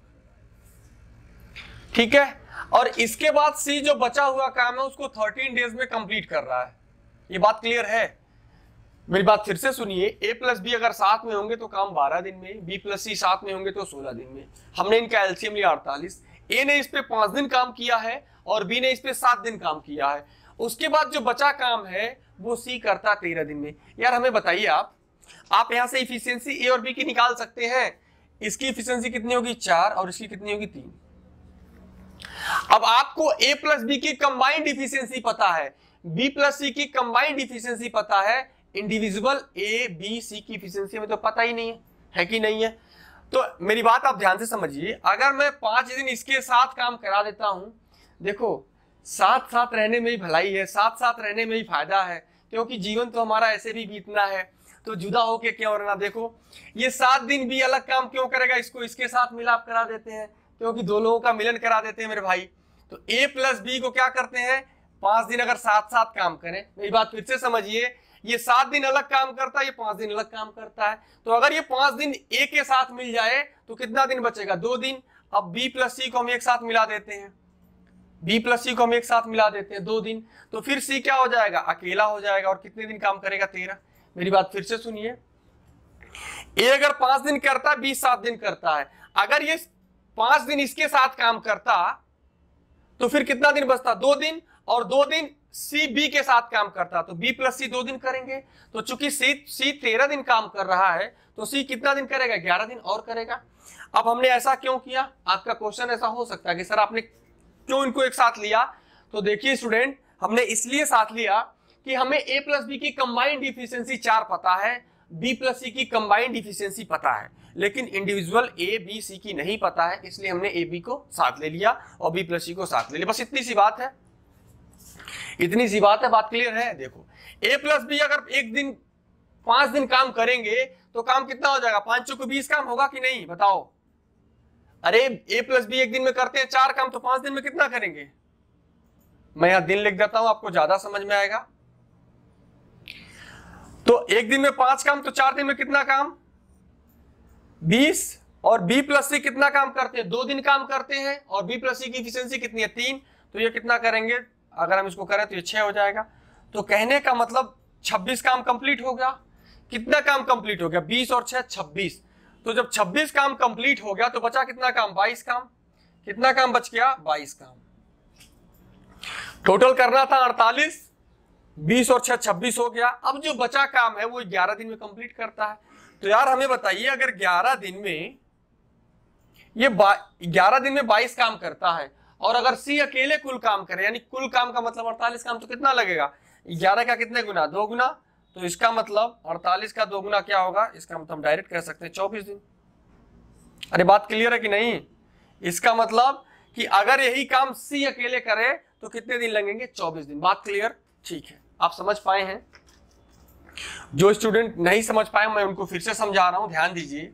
ठीक है। और इसके बाद सी जो बचा हुआ काम है उसको 13 डेज में कंप्लीट कर रहा है। ये बात क्लियर है? मेरी बात फिर से सुनिए, ए प्लस बी अगर साथ में होंगे तो काम 12 दिन में, बी प्लस सी साथ में होंगे तो 16 दिन में। हमने इनका एलसीएम लिया 48। ए ने इस पे 5 दिन काम किया है और बी ने इस पे 7 दिन काम किया है। उसके बाद जो बचा काम है वो सी करता 13 दिन में। यार हमें बताइए, आप यहां से इफिशियंसी ए और बी की निकाल सकते हैं। इसकी इफिशियंसी कितनी होगी? 4, और इसकी कितनी होगी? 3। अब आपको ए प्लस बी की कंबाइंड इफिशियंसी पता है, बी प्लस सी की कंबाइंड इफिशियंसी पता है, इंडिविजुअल ए बी सी की इफिशियंसी हमें तो पता ही नहीं है कि नहीं है? तो मेरी बात आप ध्यान से समझिए, अगर मैं 5 दिन इसके साथ काम करा देता हूं, देखो साथ साथ रहने में ही भलाई है, साथ साथ रहने में ही फायदा है, क्योंकि जीवन तो हमारा ऐसे भी बीतना है, तो जुदा होके क्यों रहना। देखो ये 7 दिन भी अलग काम क्यों करेगा? इसको इसके साथ मिलाप करा देते हैं, क्योंकि दो लोगों का मिलन करा देते हैं मेरे भाई। तो ए प्लस बी को क्या करते हैं? 5 दिन अगर साथ साथ काम करें, मेरी बात फिर से समझिए, ये 7 दिन अलग काम करता है, ये 5 दिन अलग काम करता है। तो अगर ये 5 दिन ए के साथ मिल जाए तो कितना दिन बचेगा? 2 दिन। अब बी प्लस सी को हम एक साथ मिला देते हैं, बी प्लस सी को हम एक साथ मिला देते हैं 2 दिन, तो फिर सी क्या हो जाएगा? अकेला हो जाएगा। और कितने दिन काम करेगा? 13। मेरी बात फिर से सुनिए, ए अगर 5 दिन करता है, बी 7 दिन करता है, अगर ये 5 दिन इसके साथ काम करता तो फिर कितना दिन बचता? 2 दिन। और 2 दिन सी बी के साथ काम करता, तो बी प्लस सी 2 दिन करेंगे। तो चूंकि सी 13 दिन काम कर रहा है, तो सी कितना दिन करेगा? 11 दिन और करेगा। अब हमने ऐसा क्यों किया? आपका क्वेश्चन ऐसा हो सकता है कि सर आपने क्यों इनको एक साथ लिया? तो देखिए स्टूडेंट, हमने इसलिए साथ लिया कि हमें ए प्लस बी की कंबाइंड इफिशियंसी 4 पता है, बी प्लस सी की कंबाइंड इफिशियंसी पता है, लेकिन इंडिविजुअल ए बी सी की नहीं पता है, इसलिए हमने ए बी को साथ ले लिया और बी प्लस सी को साथ ले लिया। बस इतनी सी बात है, इतनी सी बात है। बात क्लियर है? देखो ए प्लस बी अगर एक दिन 5 दिन काम करेंगे तो काम कितना हो जाएगा? 5 चौको 20 काम होगा कि नहीं? बताओ। अरे ए प्लस बी एक दिन में करते हैं 4 काम, तो 5 दिन में कितना करेंगे? मैं यहां दिन लिख देता हूं, आपको ज्यादा समझ में आएगा। तो एक दिन में 5 काम, तो 4 दिन में कितना काम? 20। और बी प्लस सी कितना काम करते हैं? 2 दिन काम करते हैं, और बी प्लस सी की इफिशियंसी कितनी है? 3। तो ये कितना करेंगे? अगर हम इसको करें तो ये 6 हो जाएगा। तो कहने का मतलब 26 काम कंप्लीट हो गया। कितना काम कंप्लीट हो गया? 20 और 6 26। तो जब 26 काम कंप्लीट हो गया तो बचा कितना काम? 22 काम। कितना काम बच गया? 22 काम। टोटल करना था 48, 20 और 6 26 हो गया। अब जो बचा काम है वो 11 दिन में कंप्लीट करता है। तो यार हमें बताइए, अगर 11 दिन में ये 11 दिन में 22 काम करता है, और अगर सी अकेले कुल काम करे, यानी कुल काम का मतलब 48 काम, तो कितना लगेगा? 11 का कितने गुना? 2 गुना। तो इसका मतलब 48 का 2 गुना क्या होगा? इसका मतलब हम डायरेक्ट कह सकते हैं 24 दिन। अरे बात क्लियर है कि नहीं? इसका मतलब कि अगर यही काम सी अकेले करे तो कितने दिन लगेंगे? 24 दिन। बात क्लियर? ठीक है, आप समझ पाए हैं? जो स्टूडेंट नहीं समझ पाए मैं उनको फिर से समझा रहा हूं, ध्यान दीजिए।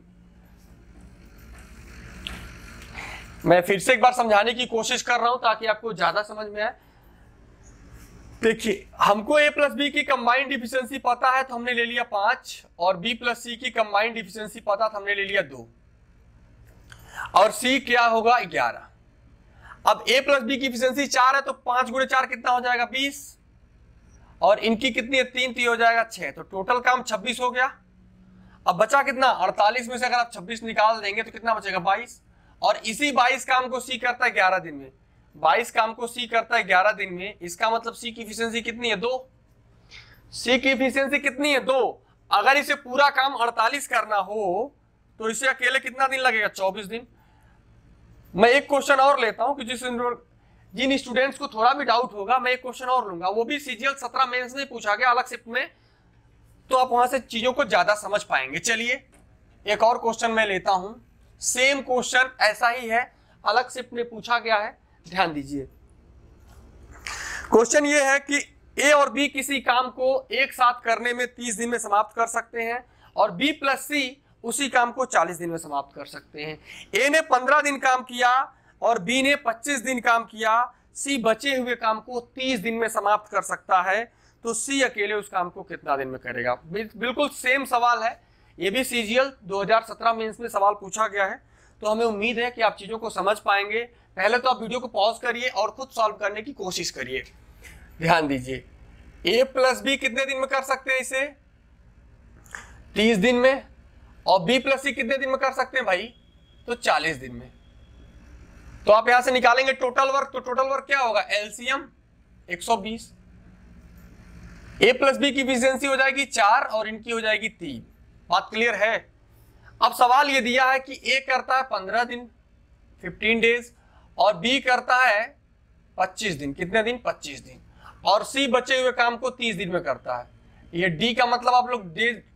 मैं फिर से एक बार समझाने की कोशिश कर रहा हूं ताकि आपको ज्यादा समझ में आए। देखिए, हमको ए प्लस बी की कंबाइंड इफिशियंसी पता है तो हमने ले लिया 5, और बी प्लस सी की कंबाइंड इफिशियंसी पता था, हमने ले लिया 2, और सी क्या होगा? 11। अब ए प्लस बी की इफिशियंसी 4 है, तो 5 गुणे 4 कितना हो जाएगा? 20, और इनकी कितनी है? 3, तो हो जाएगा 6। तो टोटल काम 26 हो गया। अब बचा कितना? 48 में से अगर आप 26 निकाल देंगे तो कितना बचेगा? 22। और इसी 22 काम को सी करता है 11 दिन में। 22 काम को सी करता है 11 दिन में, इसका मतलब सी की इफिशियंसी कितनी है? 2। सी की इफिशियंसी कितनी है? 2। अगर इसे पूरा काम 48 करना हो तो इसे अकेले कितना दिन लगेगा, 24 दिन। मैं एक क्वेश्चन और लेता हूं कि जिन स्टूडेंट्स को थोड़ा भी डाउट होगा, मैं एक क्वेश्चन और लूंगा, वो भी सीजीएल 17 मेंस में पूछा गया अलग शिफ्ट में, तो आप वहां से चीजों को ज्यादा समझ पाएंगे। चलिए एक और क्वेश्चन मैं लेता हूं, सेम क्वेश्चन ऐसा ही है, अलग शिफ्ट में पूछा गया है, ध्यान दीजिए। क्वेश्चन ये है कि ए और बी किसी काम को एक साथ करने में 30 दिन में समाप्त कर सकते हैं और बी प्लस सी उसी काम को 40 दिन में समाप्त कर सकते हैं। ए ने 15 दिन काम किया और बी ने 25 दिन काम किया, सी बचे हुए काम को 30 दिन में समाप्त कर सकता है, तो सी अकेले उस काम को कितना दिन में करेगा। बिल्कुल सेम सवाल है, ये भी सीजीएल 2017 मेंस में सवाल पूछा गया है, तो हमें उम्मीद है कि आप चीजों को समझ पाएंगे। पहले तो आप वीडियो को पॉज करिए और खुद सॉल्व करने की कोशिश करिए। ध्यान दीजिए, ए प्लस बी कितने दिन में कर सकते हैं इसे, 30 दिन में, और बी प्लस सी कितने दिन में कर सकते हैं भाई, तो 40 दिन में। तो आप यहां से निकालेंगे टोटल वर्क, तो टोटल वर्क क्या होगा, एलसीएम 120। ए प्लस बी की एफिशिएंसी हो जाएगी 4 और इनकी हो जाएगी 3। बात क्लियर है। अब सवाल ये दिया है कि ए करता है 15 दिन 15 डेज और बी करता है 25 दिन, कितने दिन, 25 दिन, और सी बचे हुए काम को 30 दिन में करता है। ये डी का मतलब आप लोग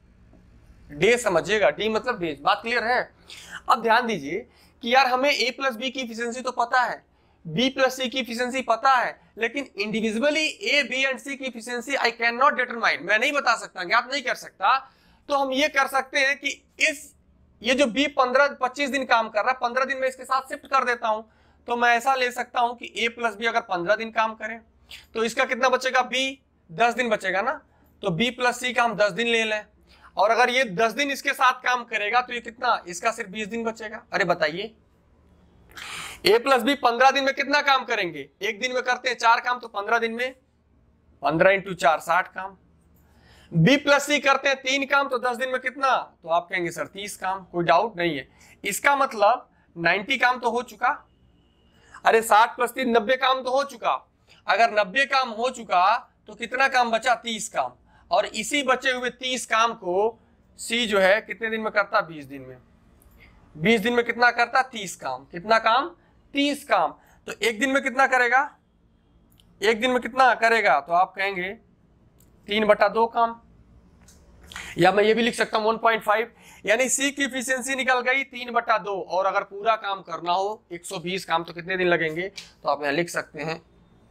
डे समझिएगा, डी मतलब डेज। बात क्लियर है। अब ध्यान दीजिए कि यार हमें ए प्लस बी की एफिशिएंसी तो पता है, बी प्लस सी की एफिशिएंसी पता है, लेकिन individually A B and C की efficiency I can not determine, मैं नहीं बता सकता, ज्ञात नहीं कर सकता। तो हम ये कर सकते हैं कि ये जो बी 25 दिन काम कर रहा है, 15 दिन में इसके साथ शिफ्ट कर देता हूं। तो मैं ऐसा ले सकता हूं कि ए प्लस बी अगर 15 दिन काम करें तो इसका कितना बचेगा, बी 10 दिन बचेगा ना, तो बी प्लस सी का हम 10 दिन ले लें, और अगर ये 10 दिन इसके साथ काम करेगा तो ये कितना, इसका सिर्फ 20 दिन बचेगा। अरे बताइए, ए प्लस बी 15 दिन में कितना काम करेंगे, एक दिन में करते हैं 4 काम, तो 15 दिन में 15 × 4 60 काम। बी प्लस सी करते हैं 3 काम, तो 10 दिन में कितना, तो आप कहेंगे सर 30 काम, कोई डाउट नहीं है। इसका मतलब 90 काम तो हो चुका। अरे 60 + 3 90 काम तो हो चुका। अगर 90 काम हो चुका तो कितना काम बचा, 30 काम, और इसी बचे हुए 30 काम को सी जो है कितने दिन में करता, 20 दिन में। 20 दिन में कितना करता, 30 काम। कितना काम, 30 काम। तो एक दिन में कितना करेगा, एक दिन में कितना करेगा, तो आप कहेंगे 3/2 काम, या मैं ये भी लिख सकता हूं 1.5, यानी सी की एफिशिएंसी निकल गई 3/2। और अगर पूरा काम करना हो 120 काम तो कितने दिन लगेंगे, तो आप यहां लिख सकते हैं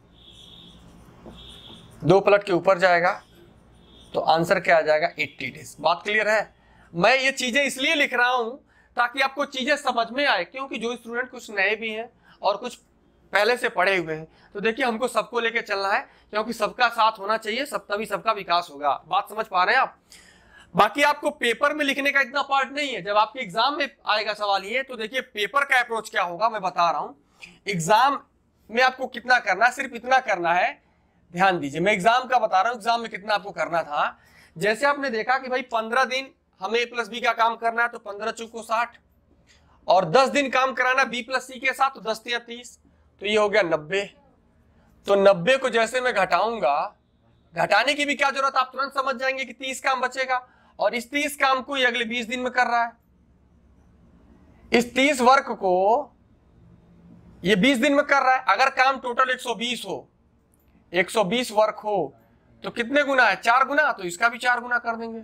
2 पलट के ऊपर जाएगा, तो आंसर क्या आ जाएगा, 80 डेज। बात क्लियर है। मैं ये चीजें इसलिए लिख रहा हूं ताकि आपको चीजें समझ में आए, क्योंकि जो स्टूडेंट कुछ नए भी हैं और कुछ पहले से पढ़े हुए हैं, तो देखिए हमको सबको लेके चलना है, क्योंकि सबका साथ होना चाहिए, तभी सबका विकास होगा। बात समझ पा रहे हैं आप। बाकी आपको पेपर में लिखने का इतना पार्ट नहीं है, जब आपके एग्जाम में आएगा सवाल ये, तो देखिए पेपर का अप्रोच क्या होगा मैं बता रहा हूं। एग्जाम में आपको कितना करना है, सिर्फ इतना करना है, ध्यान दीजिए, मैं एग्जाम का बता रहा हूं, एग्जाम में कितना आपको करना था। जैसे आपने देखा कि भाई 15 दिन हमें ए प्लस बी का काम करना है, तो 15 × 60, और 10 दिन काम कराना बी प्लस सी के साथ, तो 10 × 30, तो ये हो गया 90। तो 90 को जैसे मैं घटाऊंगा, घटाने की भी क्या जरूरत, आप तुरंत समझ जाएंगे कि 30 काम बचेगा, और इस 30 काम को ये अगले 20 दिन में कर रहा है। इस 30 वर्क को ये 20 दिन में कर रहा है। अगर काम टोटल 120 हो, 120 वर्क हो, तो कितने गुना है, 4 गुना, तो इसका भी 4 गुना कर देंगे,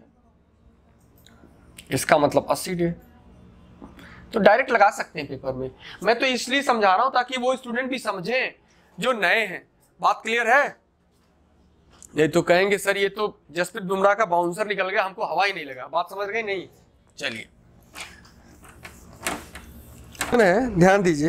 इसका मतलब 80 डे। तो डायरेक्ट लगा सकते हैं पेपर में। मैं तो इसलिए समझा रहा हूं ताकि वो स्टूडेंट भी समझें जो नए हैं। बात क्लियर है। नहीं तो कहेंगे सर ये तो जसप्रीत बुमराह का बाउंसर निकल गया, हमको हवा ही नहीं लगा। बात समझ गए नहीं। चलिए ध्यान दीजिए,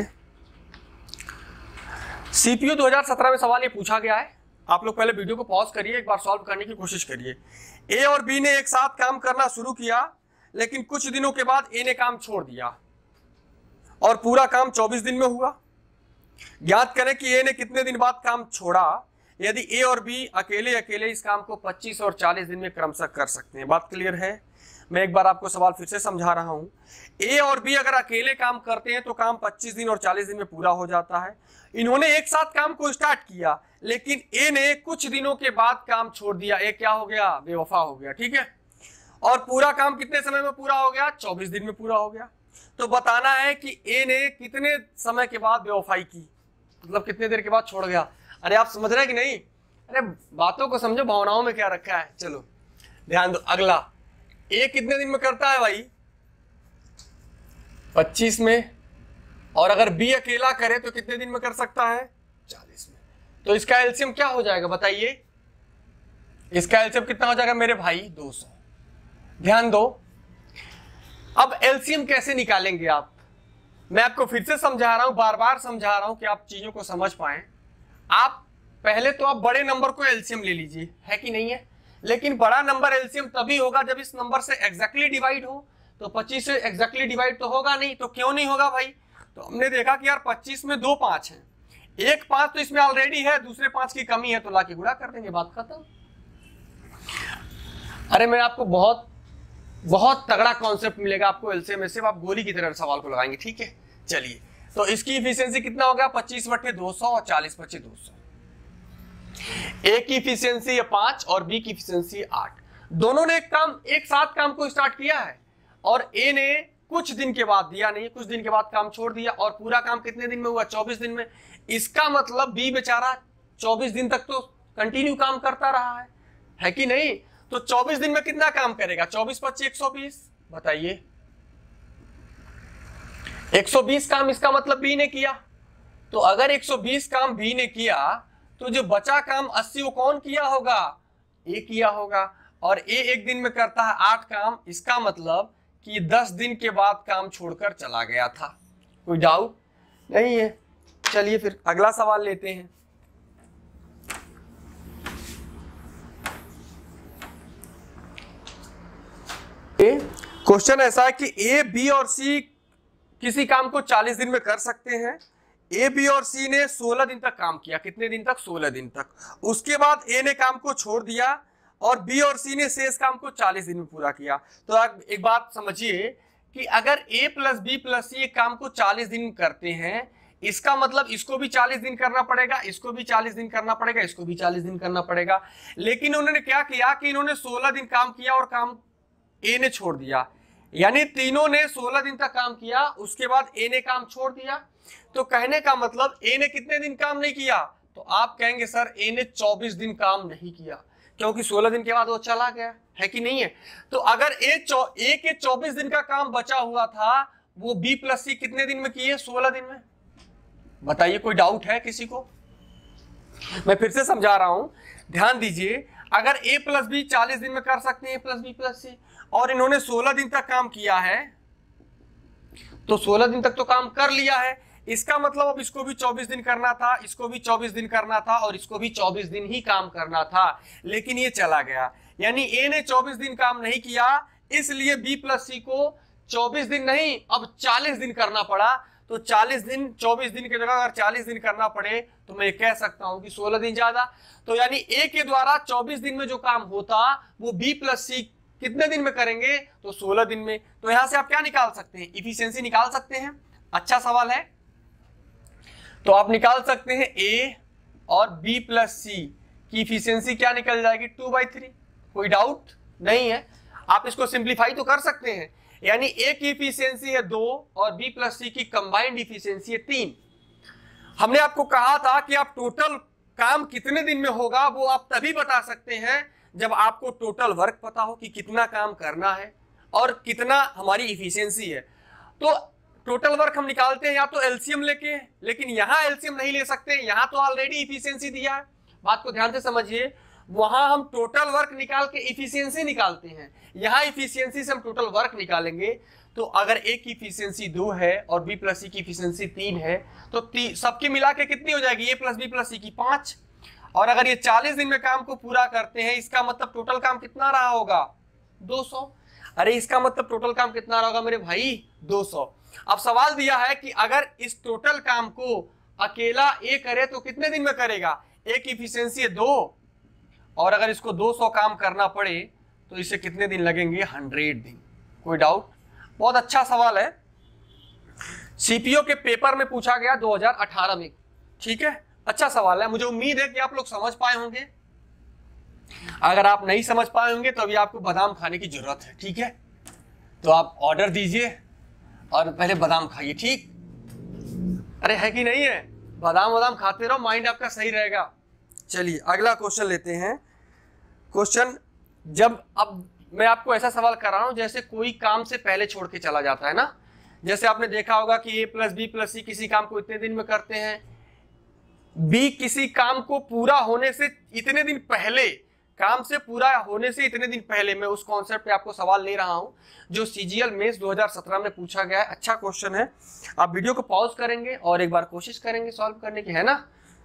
सीपीयू 2017 में सवाल ये पूछा गया है। आप लोग पहले वीडियो को पॉज करिए, एक बार सॉल्व करने की कोशिश करिए। ए और बी ने एक साथ काम करना शुरू किया, लेकिन कुछ दिनों के बाद ए ने काम छोड़ दिया और पूरा काम 24 दिन में हुआ। ज्ञात करें कि ए ने कितने दिन बाद काम छोड़ा। यदि ए और बी अकेले अकेले इस काम को 25 और 40 दिन में क्रमशः कर सकते हैं। बात क्लियर है। मैं एक बार आपको सवाल फिर से समझा रहा हूं। ए और बी अगर अकेले काम करते हैं तो काम 25 दिन और 40 दिन में पूरा हो जाता है। इन्होंने एक साथ काम को स्टार्ट किया, लेकिन ए ने कुछ दिनों के बाद काम छोड़ दिया। ए क्या हो गया, बेवफा हो गया। ठीक है। और पूरा काम कितने समय में पूरा हो गया? 24 दिन में पूरा हो गया। तो बताना है कि ए ने कितने समय के बाद बेवफाई की, मतलब कितने देर के बाद छोड़ गया। अरे आप समझ रहे हैं कि नहीं? अरे बातों को समझो, भावनाओं में क्या रखा है। चलो ध्यान दो। अगला, ए कितने दिन में करता है भाई? 25 में। और अगर बी अकेला करे तो कितने दिन में कर सकता है? 40 में। तो इसका एलसीएम क्या हो जाएगा बताइए? इसका एलसीएम कितना हो जाएगा मेरे भाई? 200। ध्यान दो। अब एलसीएम कैसे निकालेंगे आप? मैं आपको फिर से समझा रहा हूं, बार बार समझा रहा हूं कि आप चीजों को समझ पाएं। आप पहले तो आप बड़े नंबर को एलसीएम ले लीजिए, है कि नहीं है? लेकिन बड़ा नंबर एलसीएम तभी होगा जब इस नंबर से एग्जैक्टली डिवाइड हो। तो 25 से एग्जैक्टली डिवाइड तो होगा नहीं। तो क्यों नहीं होगा भाई? तो हमने देखा कि यार 25 में 2 5 हैं, एक 5 तो इसमें ऑलरेडी है, दूसरे 5 की कमी है, तो लाके गुणा कर देंगे, बात खत्म। अरे मैं आपको बहुत तगड़ा कॉन्सेप्ट मिलेगा आपको एलसीएम में, सिर्फ आप गोली की तरह सवाल को लगाएंगे, ठीक है? चलिए, तो इसकी इफिशियंसी कितना हो गया? 25 बटे 200 और 40 बचे 200। ए की इफिशियंसी है 5 और बी की इफिशियंसी 8। दोनों ने एक साथ काम को स्टार्ट किया है और ए ने कुछ दिन के बाद दिया नहीं, कुछ दिन के बाद काम छोड़ दिया और पूरा काम कितने दिन में हुआ? 24 दिन में। इसका मतलब बी बेचारा 24 दिन तक तो कंटिन्यू काम करता रहा है कि नहीं? तो 24 दिन में कितना काम करेगा? 24 × 25 120। बताइए, 120 काम इसका मतलब बी ने किया। तो अगर 120 काम बी ने किया तो जो बचा काम 80 वो कौन किया होगा? ए किया होगा। और ए एक दिन में करता है 8 काम, इसका मतलब कि 10 दिन के बाद काम छोड़कर चला गया था। कोई डाउट नहीं है? चलिए फिर अगला सवाल लेते हैं। क्वेश्चन ऐसा है कि ए, बी और सी किसी काम को 40 दिन में कर सकते हैं। ए, बी और सी ने 16 दिन तक काम किया। कितने दिन तक? 16 दिन तक। उसके बाद ए ने काम को छोड़ दिया और बी और सी ने शेष काम को 40 दिन में पूरा किया। तो आप एक बात समझिए कि अगर A plus B plus C एक काम को 40 दिन करते हैं, इसका मतलब इसको भी 40 दिन करना पड़ेगा, इसको भी 40 दिन करना पड़ेगा, इसको भी 40 दिन करना पड़ेगा। लेकिन उन्होंने क्या किया कि इन्होंने 16 दिन काम किया और काम ए ने छोड़ दिया, यानी तीनों ने 16 दिन तक काम किया, उसके बाद ए ने काम छोड़ दिया। तो कहने का मतलब ए ने कितने दिन काम नहीं किया? तो आप कहेंगे सर ए ने 24 दिन काम नहीं किया, क्योंकि 16 दिन के बाद वो चला गया, है कि नहीं है? तो अगर ए के 24 दिन का काम बचा हुआ था, वो बी प्लस सी कितने दिन में किए? 16 दिन में। बताइए, कोई डाउट है किसी को? मैं फिर से समझा रहा हूं, ध्यान दीजिए। अगर ए प्लस बी 40 दिन में कर सकते हैं, A plus B plus C, और इन्होंने 16 दिन तक काम किया है, तो 16 दिन तक तो काम कर लिया है। इसका मतलब अब इसको भी 24 दिन करना था, इसको भी 24 दिन करना था और इसको भी 24 दिन ही काम करना था, लेकिन ये चला गया। यानी ए ने 24 दिन काम नहीं किया, इसलिए बी प्लस सी को 24 दिन नहीं, अब 40 दिन करना पड़ा। तो 40 दिन, 24 दिन की जगह अगर 40 दिन करना पड़े तो मैं कह सकता हूं कि 16 दिन ज्यादा। तो यानी ए के द्वारा 24 दिन में जो काम होता वो बी प्लस सी कितने दिन में करेंगे? तो 16 दिन में। तो यहां से आप क्या निकाल सकते हैं? इफिशियंसी निकाल सकते हैं। अच्छा सवाल है। तो आप निकाल सकते हैं ए और बी प्लस सी की इफिशियंसी क्या निकल जाएगी? 2/3। कोई डाउट नहीं है? आप इसको सिंप्लीफाई तो कर सकते हैं। यानी ए की इफिशियंसी है 2 और बी प्लस सी की कंबाइंड इफिशियंसी है 3। हमने आपको कहा था कि आप टोटल काम कितने दिन में होगा वो आप तभी बता सकते हैं जब आपको टोटल वर्क पता हो कि कितना काम करना है और कितना हमारी इफिशियंसी है। तो टोटल वर्क हम निकालते हैं या तो एलसीएम लेके, लेकिन यहां एलसीएम नहीं ले सकते, यहां तो ऑलरेडी इफिशियंसी दिया है। बात को ध्यान से समझिए, वहां हम टोटल वर्क निकाल के इफिशियंसी निकालते हैं, यहां इफिशियंसी से हम टोटल वर्क निकालेंगे। तो अगर ए की इफिशियंसी 2 है और बी प्लस सी की इफिशियंसी 3 है तो सबकी मिला के कितनी हो जाएगी? A plus B plus C की 5। और अगर ये 40 दिन में काम को पूरा करते हैं, इसका मतलब टोटल काम कितना रहा होगा? 200। अरे इसका मतलब टोटल काम कितना रहा होगा मेरे भाई? 200। अब सवाल दिया है कि अगर इस टोटल काम को अकेला ए करे तो कितने दिन में करेगा? ए की इफिशियंसी है 2 और अगर इसको 200 काम करना पड़े तो इसे कितने दिन लगेंगे? 100 दिन। कोई डाउट? बहुत अच्छा सवाल है, सीपीओ के पेपर में पूछा गया 2018 में। ठीक है, अच्छा सवाल है, मुझे उम्मीद है कि आप लोग समझ पाए होंगे। अगर आप नहीं समझ पाए होंगे तो अभी आपको बादाम खाने की जरूरत है, ठीक है? तो आप ऑर्डर दीजिए और पहले बादाम खाइए, ठीक? अरे है कि नहीं है? बादाम बादाम खाते रहो, माइंड आपका सही रहेगा। चलिए अगला क्वेश्चन लेते हैं। क्वेश्चन, जब अब मैं आपको ऐसा सवाल कर रहा हूं जैसे कोई काम से पहले छोड़ के चला जाता है ना। जैसे आपने देखा होगा कि a + b + c किसी काम को इतने दिन में करते हैं, b किसी काम को पूरा होने से इतने दिन पहले, काम से पूरा होने से इतने दिन पहले, मैं उस कॉन्सेप्ट पे आपको सवाल ले रहा हूं जो CGL मेंस 2017 में पूछा गया है। अच्छा क्वेश्चन है, आप वीडियो को पॉज करेंगे और एक बार कोशिश करेंगे सॉल्व करने की, है ना?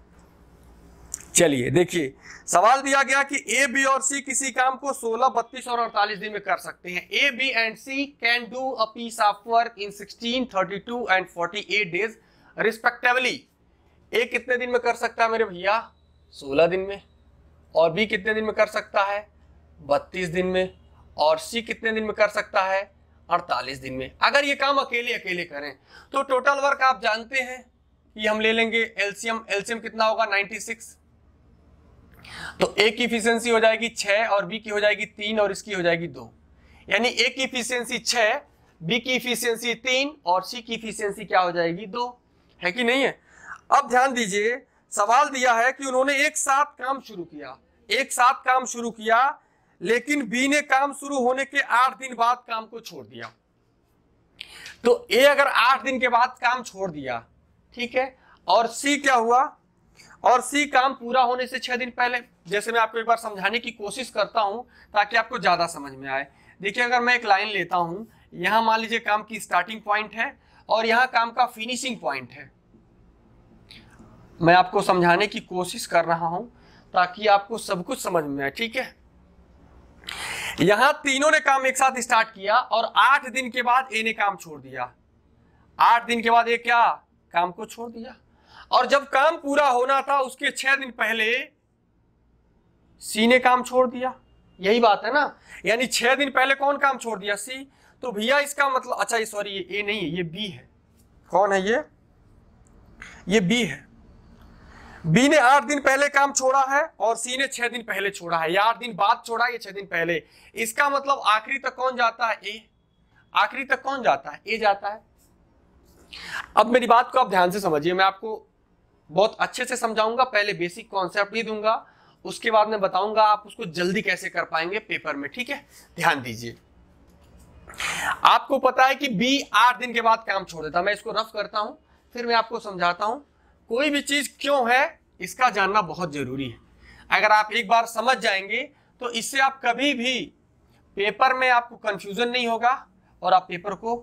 चलिए देखिए, सवाल दिया गया कि A, B और C किसी काम को 16, 32 और 48 दिन में कर सकते हैं। A, B and C can do a piece of work in 16, 32 and 48 days respectively। A कितने दिन में कर सकता है मेरे भैया? 16 दिन में। और B कितने दिन में कर सकता है? 32 दिन में। और C कितने दिन में कर सकता है? 48 दिन में। अगर ये काम अकेले अकेले करें तो टोटल वर्क आप जानते हैं कि हम ले लेंगे एलसीएम कितना होगा? 96। तो A की इफिशियंसी हो जाएगी 6 और B की हो जाएगी 3 और इसकी हो जाएगी 2, यानी A की इफिशियंसी 6, B की इफिशियंसी 3 और C की इफिशियंसी क्या हो जाएगी? 2, है कि नहीं है? अब ध्यान दीजिए, सवाल दिया है कि उन्होंने एक साथ काम शुरू किया, लेकिन B ने काम शुरू होने के 8 दिन बाद काम को छोड़ दिया। तो A अगर 8 दिन के बाद काम छोड़ दिया, ठीक है, और C क्या हुआ? और C काम पूरा होने से 6 दिन पहले। जैसे मैं आपको एक बार समझाने की कोशिश करता हूं ताकि आपको ज्यादा समझ में आए। देखिए, अगर मैं एक लाइन लेता हूं, यहां मान लीजिए काम की स्टार्टिंग पॉइंट है और यहां काम का फिनिशिंग पॉइंट है। मैं आपको समझाने की कोशिश कर रहा हूं ताकि आपको सब कुछ समझ में आए, ठीक है? यहां तीनों ने काम एक साथ स्टार्ट किया और 8 दिन के बाद A ने काम छोड़ दिया। 8 दिन के बाद A क्या? काम को छोड़ दिया। और जब काम पूरा होना था उसके 6 दिन पहले C ने काम छोड़ दिया। यही बात है ना? यानी 6 दिन पहले कौन काम छोड़ दिया? C। तो भैया इसका मतलब, अच्छा सॉरी, ये A नहीं है, ये B है। कौन है ये B है। B ने 8 दिन पहले काम छोड़ा है और C ने 6 दिन पहले छोड़ा है। या 8 दिन बाद छोड़ा, ये 6 दिन पहले। इसका मतलब आखिरी तक कौन जाता है? A। आखिरी तक कौन जाता है? A जाता है। अब मेरी बात को आप ध्यान से समझिए, मैं आपको बहुत अच्छे से समझाऊंगा। पहले बेसिक कॉन्सेप्ट भी दूंगा, उसके बाद मैं बताऊंगा आप उसको जल्दी कैसे कर पाएंगे पेपर में, ठीक है? ध्यान दीजिए, आपको पता है कि B 8 दिन के बाद काम छोड़ देता। मैं इसको रफ करता हूं, फिर मैं आपको समझाता हूं। कोई भी चीज क्यों है इसका जानना बहुत जरूरी है। अगर आप एक बार समझ जाएंगे तो इससे आप कभी भी पेपर में आपको कंफ्यूजन नहीं होगा और आप पेपर को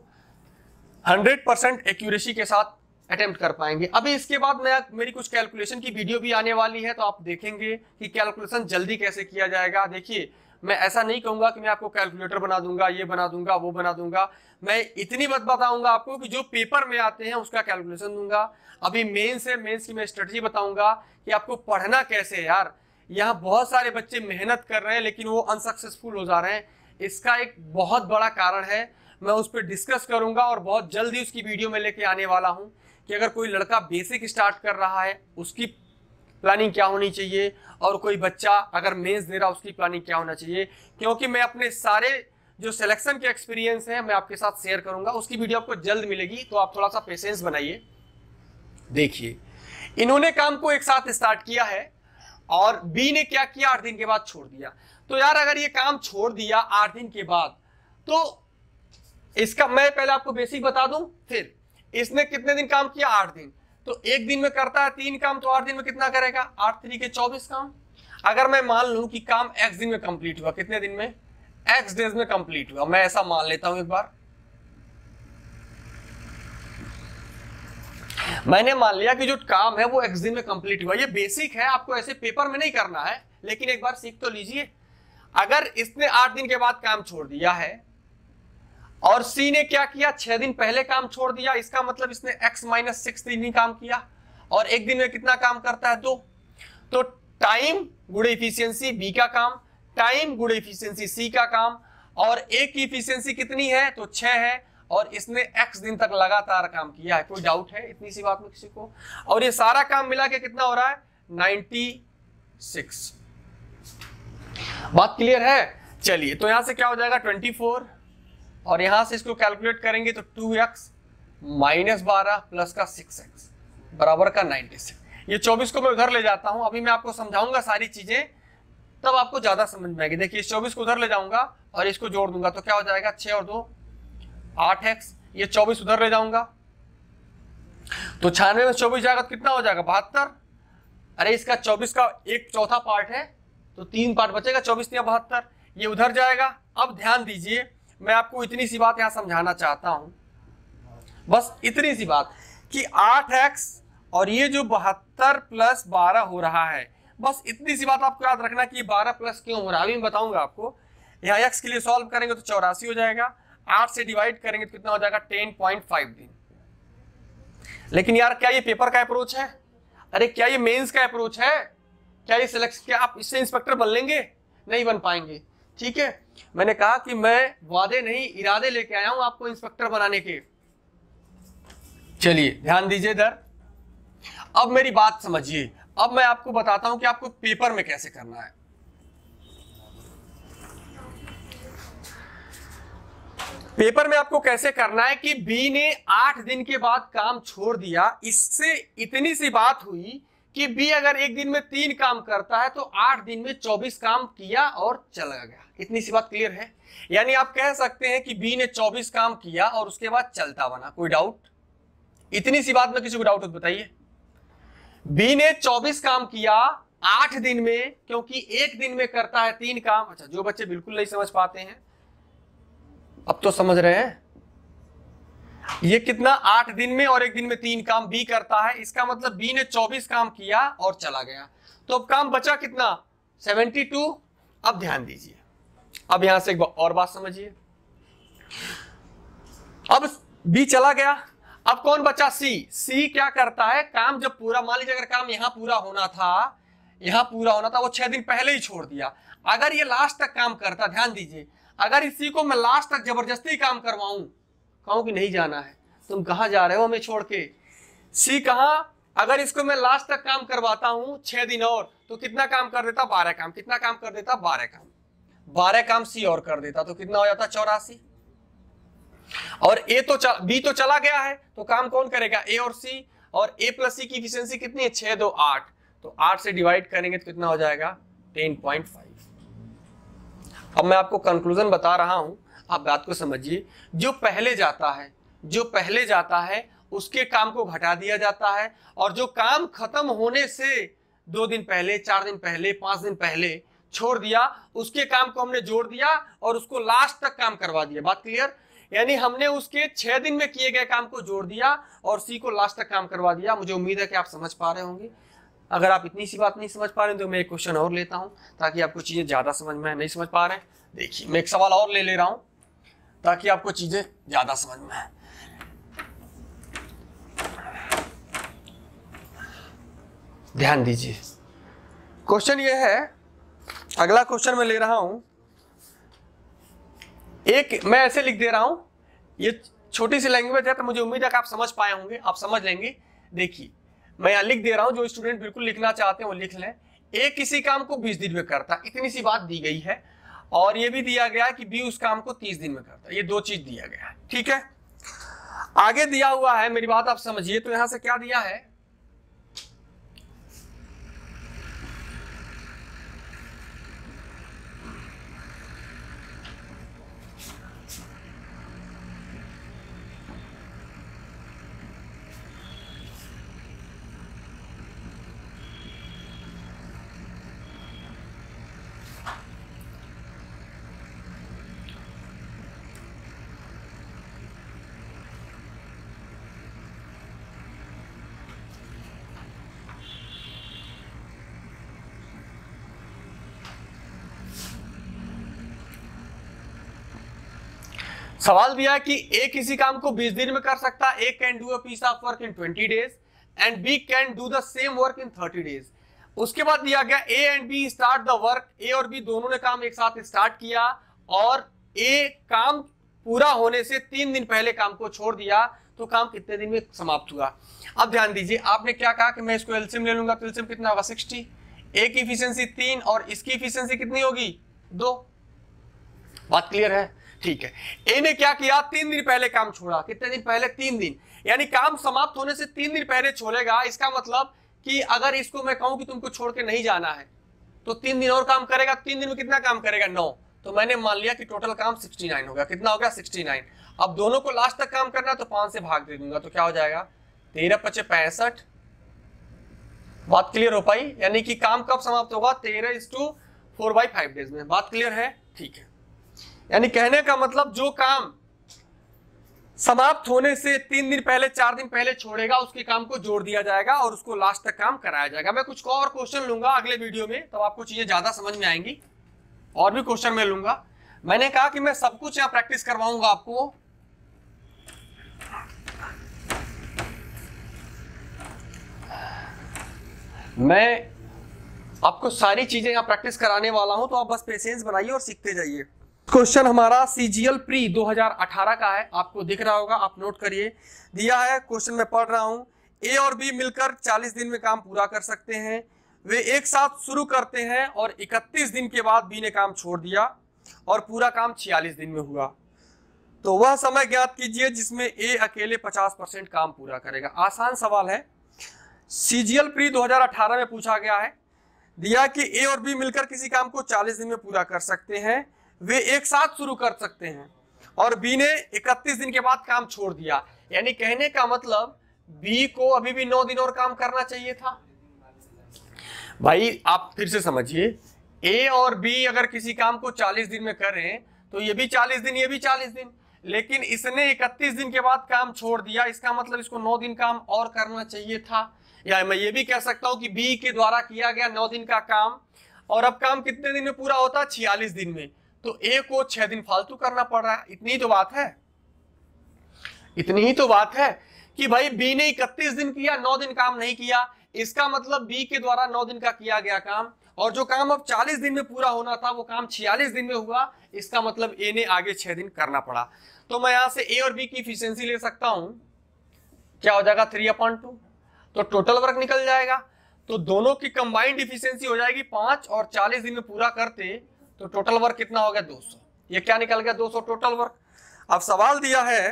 100% एक्यूरेसी के साथ अटेम्प्ट कर पाएंगे। अभी इसके बाद मेरी कुछ कैलकुलेशन की वीडियो भी आने वाली है, तो आप देखेंगे कि कैलकुलेशन जल्दी कैसे किया जाएगा। देखिए, मैं ऐसा नहीं कहूंगा कि मैं आपको कैलकुलेटर बना दूंगा, ये बना दूंगा, वो बना दूंगा। मैं इतनी बात बताऊंगा आपको कि जो पेपर में आते हैं उसका कैलकुलेशन दूंगा। अभी मेंस है, मेंस की मैं स्ट्रेटजी बताऊंगा कि आपको पढ़ना कैसे है। यार, यहाँ बहुत सारे बच्चे मेहनत कर रहे हैं लेकिन वो अनसक्सेसफुल हो जा रहे हैं। इसका एक बहुत बड़ा कारण है, मैं उस पर डिस्कस करूंगा और बहुत जल्दी उसकी वीडियो में लेके आने वाला हूं कि अगर कोई लड़का बेसिक स्टार्ट कर रहा है उसकी प्लानिंग क्या होनी चाहिए और कोई बच्चा अगर मेंस दे रहा है उसकी प्लानिंग क्या होना चाहिए। क्योंकि मैं अपने सारे जो सिलेक्शन के एक्सपीरियंस है मैं आपके साथ शेयर करूंगा, उसकी वीडियो आपको जल्द मिलेगी, तो आप थोड़ा सा पेशेंस बनाइए। देखिए, इन्होंने काम को एक साथ स्टार्ट किया है और B ने क्या किया? 8 दिन के बाद छोड़ दिया। तो यार, अगर ये काम छोड़ दिया 8 दिन के बाद, तो इसका मैं पहले आपको बेसिक बता दूं, फिर इसने कितने दिन काम किया? 8 दिन। तो एक दिन में करता है 3 काम, तो 8 दिन में कितना करेगा? 8 3 के 24 काम। अगर मैं मान लूं कि काम X दिन में कंप्लीट हुआ, कितने दिन में? X डेज में कंप्लीट हुआ। मैं ऐसा मान लेता हूं, एक बार मैंने मान लिया कि जो काम है वो X दिन में कंप्लीट हुआ। ये बेसिक है, आपको ऐसे पेपर में नहीं करना है, लेकिन एक बार सीख तो लीजिए। अगर इसने 8 दिन के बाद काम छोड़ दिया है और C ने क्या किया? 6 दिन पहले काम छोड़ दिया, इसका मतलब इसने X - 6 दिन ही काम किया और एक दिन में कितना काम करता है? 2। तो टाइम गुणे इफिशियंसी B का काम, टाइम गुणे इफिशियंसी C का काम, और A की इफिशियंसी कितनी है? तो 6 है और इसने X दिन तक लगातार काम किया है। कोई डाउट है इतनी सी बात में किसी को? और ये सारा काम मिला के कितना हो रहा है? 96। बात क्लियर है? चलिए, तो यहां से क्या हो जाएगा 24 और यहां से इसको कैलकुलेट करेंगे तो 2x माइनस 12 प्लस का 6x बराबर का 96। ये 24 को मैं उधर ले जाता हूं, अभी मैं आपको समझाऊंगा सारी चीजें, तब आपको ज्यादा समझ में आएगी। देखिए, इस 24 को उधर ले जाऊंगा और इसको जोड़ दूंगा तो क्या हो जाएगा 6 और 2 8x। ये 24 उधर ले जाऊंगा तो 96 में 24 जाएगा तो कितना हो जाएगा 72। अरे इसका 24 का एक चौथा पार्ट है तो 3 पार्ट बचेगा, 24 या 72, ये उधर जाएगा। अब ध्यान दीजिए, मैं आपको इतनी सी बात यहां समझाना चाहता हूं, बस इतनी सी बात कि 8x और ये जो 72 प्लस 12 हो रहा है, बस इतनी सी बात आपको याद रखना कि 12 प्लस क्यों हो रहा है, अभी मैं बताऊंगा आपको। यहाँ x के लिए सॉल्व करेंगे तो 84 हो जाएगा, 8 से डिवाइड करेंगे तो कितना हो जाएगा 10.5 दिन। लेकिन यार क्या ये पेपर का अप्रोच है? अरे क्या ये मेंस का अप्रोच है? क्या ये सिलेक्शन, क्या आप इससे इंस्पेक्टर बन लेंगे? नहीं बन पाएंगे। ठीक है, मैंने कहा कि मैं वादे नहीं इरादे लेके आया हूं आपको इंस्पेक्टर बनाने के। चलिए ध्यान दीजिए इधर, अब मेरी बात समझिए। अब मैं आपको बताता हूं कि आपको पेपर में कैसे करना है। पेपर में आपको कैसे करना है कि बी ने 8 दिन के बाद काम छोड़ दिया। इससे इतनी सी बात हुई कि बी अगर एक दिन में 3 काम करता है तो 8 दिन में 24 काम किया और चला गया। इतनी सी बात क्लियर है? यानी आप कह सकते हैं कि बी ने 24 काम किया और उसके बाद चलता बना। कोई डाउट? इतनी सी बात में किसी को डाउट हो तो बताइए। बी ने 24 काम किया 8 दिन में, क्योंकि एक दिन में करता है 3 काम। अच्छा, जो बच्चे बिल्कुल नहीं समझ पाते हैं अब तो समझ रहे हैं। ये कितना 8 दिन में और एक दिन में 3 काम बी करता है, इसका मतलब बी ने 24 काम किया और चला गया। तो अब काम बचा कितना 72। अब ध्यान दीजिए, अब यहां से एक और बात समझिए। अब बी चला गया, अब कौन बचा सी। सी क्या करता है, काम जब पूरा, मान लीजिए अगर काम यहां पूरा होना था, यहां पूरा होना था, वो 6 दिन पहले ही छोड़ दिया। अगर ये लास्ट तक काम करता, ध्यान दीजिए, अगर इसी को मैं लास्ट तक जबरदस्ती काम करवाऊं, कहूं कि नहीं जाना है, तुम कहां जा रहे हो हमें छोड़ के, सी कहां, अगर इसको मैं लास्ट तक काम करवाता हूं 6 दिन और, तो कितना काम कर देता 12 काम। कितना काम कर देता 12 काम। 12 काम सी और कर देता तो कितना हो जाता 84। और ए तो बी तो चला गया है तो काम कौन करेगा ए और सी। और ए प्लस सी की इफिशिएंसी कितनी है 6 2 8, तो 8 से डिवाइड करेंगे तो कितना हो जाएगा 10.5। अब मैं आपको कंक्लूजन बता रहा हूं, आप बात को समझिए। जो पहले जाता है उसके काम को घटा दिया जाता है, और जो काम खत्म होने से 2 दिन पहले, 4 दिन पहले, 5 दिन पहले छोड़ दिया, उसके काम को हमने जोड़ दिया और उसको लास्ट तक काम करवा दिया। बात क्लियर? यानी हमने उसके 6 दिन में किए गए काम को जोड़ दिया और सी को लास्ट तक काम करवा दिया। मुझे उम्मीद है कि आप समझ पा रहे होंगे। अगर आप इतनी सी बात नहीं समझ पा रहे हैं तो मैं एक क्वेश्चन और लेता हूं ताकि आपको चीजें ज्यादा समझ में नहीं समझ पा रहे हैं। देखिए, मैं एक सवाल और ले रहा हूं ताकि आपको चीजें ज्यादा समझ में आए। ध्यान दीजिए, क्वेश्चन ये है, अगला क्वेश्चन मैं ले रहा हूं, एक मैं ऐसे लिख दे रहा हूं, ये छोटी सी लैंग्वेज है तो मुझे उम्मीद है कि आप समझ पाए होंगे, आप समझ लेंगे। देखिए, मैं यहां लिख दे रहा हूं, जो स्टूडेंट बिल्कुल लिखना चाहते हैं वो लिख लें। ए किसी काम को 20 दिन में करता, इतनी सी बात दी गई है, और ये भी दिया गया है कि बी उस काम को 30 दिन में करता। ये 2 चीज दिया गया है। ठीक है, आगे दिया हुआ है, मेरी बात आप समझिए। तो यहां से क्या दिया है, सवाल दिया है कि ए किसी काम को 20 दिन में कर सकता है। A can do a piece of work in 20 days and B can do the same work in 30 days. उसके बाद दिया गया A and B start the work. A और बी दोनों ने काम एक साथ स्टार्ट किया और ए काम पूरा होने से 3 दिन पहले काम को छोड़ दिया, तो काम कितने दिन में समाप्त हुआ। अब ध्यान दीजिए, आपने क्या कहा कि मैं इसको एलसीएम ले लूंगा, तो एलसीएम कितना होगा 60। ए की इफिशियंसी 3 और इसकी इफिशियंसी कितनी होगी 2। बात क्लियर है? ठीक है। ए ने क्या किया, 3 दिन पहले काम छोड़ा। कितने दिन पहले? 3 दिन। यानी काम समाप्त होने से 3 दिन पहले छोड़ेगा। इसका मतलब कि अगर इसको मैं कहूं कि तुमको छोड़ के नहीं जाना है तो 3 दिन और काम करेगा। 3 दिन में कितना काम करेगा? 9। तो मैंने मान लिया कि टोटल काम 69 होगा। कितना हो गया? 69। अब दोनों को लास्ट तक काम करना, तो 5 से भाग दे दूंगा, तो क्या हो जाएगा? 13 × 5 = 65। बात क्लियर हो पाई? यानी कि काम कब समाप्त होगा? 13:4/5 डेज में। बात क्लियर है? ठीक है। यानी कहने का मतलब जो काम समाप्त होने से 3 दिन पहले 4 दिन पहले छोड़ेगा उसके काम को जोड़ दिया जाएगा और उसको लास्ट तक काम कराया जाएगा। मैं कुछ और क्वेश्चन लूंगा अगले वीडियो में, तब आपको चीजें ज्यादा समझ में आएंगी। और भी क्वेश्चन मैं लूंगा। मैंने कहा कि मैं सब कुछ यहां प्रैक्टिस करवाऊंगा आपको। मैं आपको सारी चीजें यहां प्रैक्टिस कराने वाला हूं, तो आप बस पेशेंस बनाइए और सीखते जाइए। क्वेश्चन हमारा सीजीएल प्री 2018 का है, आपको दिख रहा होगा, आप नोट करिए। दिया है क्वेश्चन में पढ़ रहा हूं। ए और बी मिलकर 40 दिन में काम पूरा कर सकते हैं। वे एक साथ शुरू करते हैं और 31 दिन के बाद बी ने काम छोड़ दिया और पूरा काम 46 दिन में हुआ। तो वह समय ज्ञात कीजिए जिसमें ए अकेले 50% काम पूरा करेगा। आसान सवाल है, सीजीएल प्री 2018 में पूछा गया है। दिया कि ए और बी मिलकर किसी काम को 40 दिन में पूरा कर सकते हैं। वे एक साथ शुरू कर सकते हैं और बी ने 31 दिन के बाद काम छोड़ दिया। यानी कहने का मतलब बी को अभी भी 9 दिन और काम करना चाहिए था। भाई आप फिर से समझिए, ए और बी अगर किसी काम को 40 दिन में करें तो ये भी 40 दिन, ये भी 40 दिन, लेकिन इसने 31 दिन के बाद काम छोड़ दिया। इसका मतलब इसको 9 दिन काम और करना चाहिए था। या मैं ये भी कह सकता हूं कि बी के द्वारा किया गया 9 दिन का काम, और अब काम कितने दिन में पूरा होता? 46 दिन में। तो ए को 6 दिन फालतू करना पड़ रहा है। इतनी ही तो बात है, इतनी ही तो बात है कि भाई बी ने 31 दिन किया, 9 दिन काम नहीं किया। इसका मतलब बी के द्वारा 9 दिन का किया गया काम, और जो काम अब 40 दिन में पूरा होना था वो काम 46 दिन में हुआ। इसका मतलब ए ने आगे 6 दिन करना पड़ा। तो मैं यहां से ए और बी की इफिशियंसी ले सकता हूं। क्या हो जाएगा? 3/2। तो टोटल वर्क निकल जाएगा। तो दोनों की कंबाइंड इफिशियंसी हो जाएगी 5, और 40 दिन में पूरा करते तो टोटल वर्क कितना हो गया? 200। ये क्या निकल गया? 200 टोटल वर्क। अब सवाल दिया है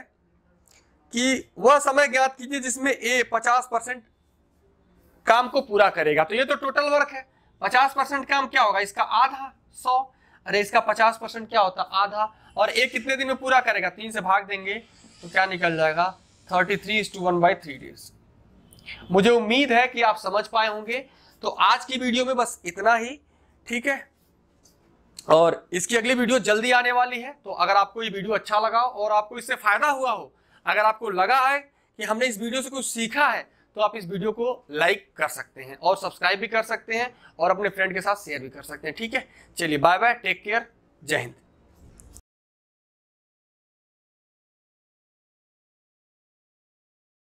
कि वह समय ज्ञात कीजिए जिसमें ए 50% काम को पूरा करेगा। तो ये तो टोटल वर्क है। 50% काम क्या होगा? इसका आधा, 100। अरे इसका 50% क्या होता? आधा। और ए कितने दिन में पूरा करेगा? 3 से भाग देंगे तो क्या निकल जाएगा? 33:1/3 डेज। मुझे उम्मीद है कि आप समझ पाए होंगे। तो आज की वीडियो में बस इतना ही, ठीक है। और इसकी अगली वीडियो जल्दी आने वाली है। तो अगर आपको ये वीडियो अच्छा लगा और आपको इससे फायदा हुआ हो, अगर आपको लगा है कि हमने इस वीडियो से कुछ सीखा है, तो आप इस वीडियो को लाइक कर सकते हैं और सब्सक्राइब भी कर सकते हैं और अपने फ्रेंड के साथ शेयर भी कर सकते हैं। ठीक है, चलिए बाय बाय, टेक केयर, जय हिंद।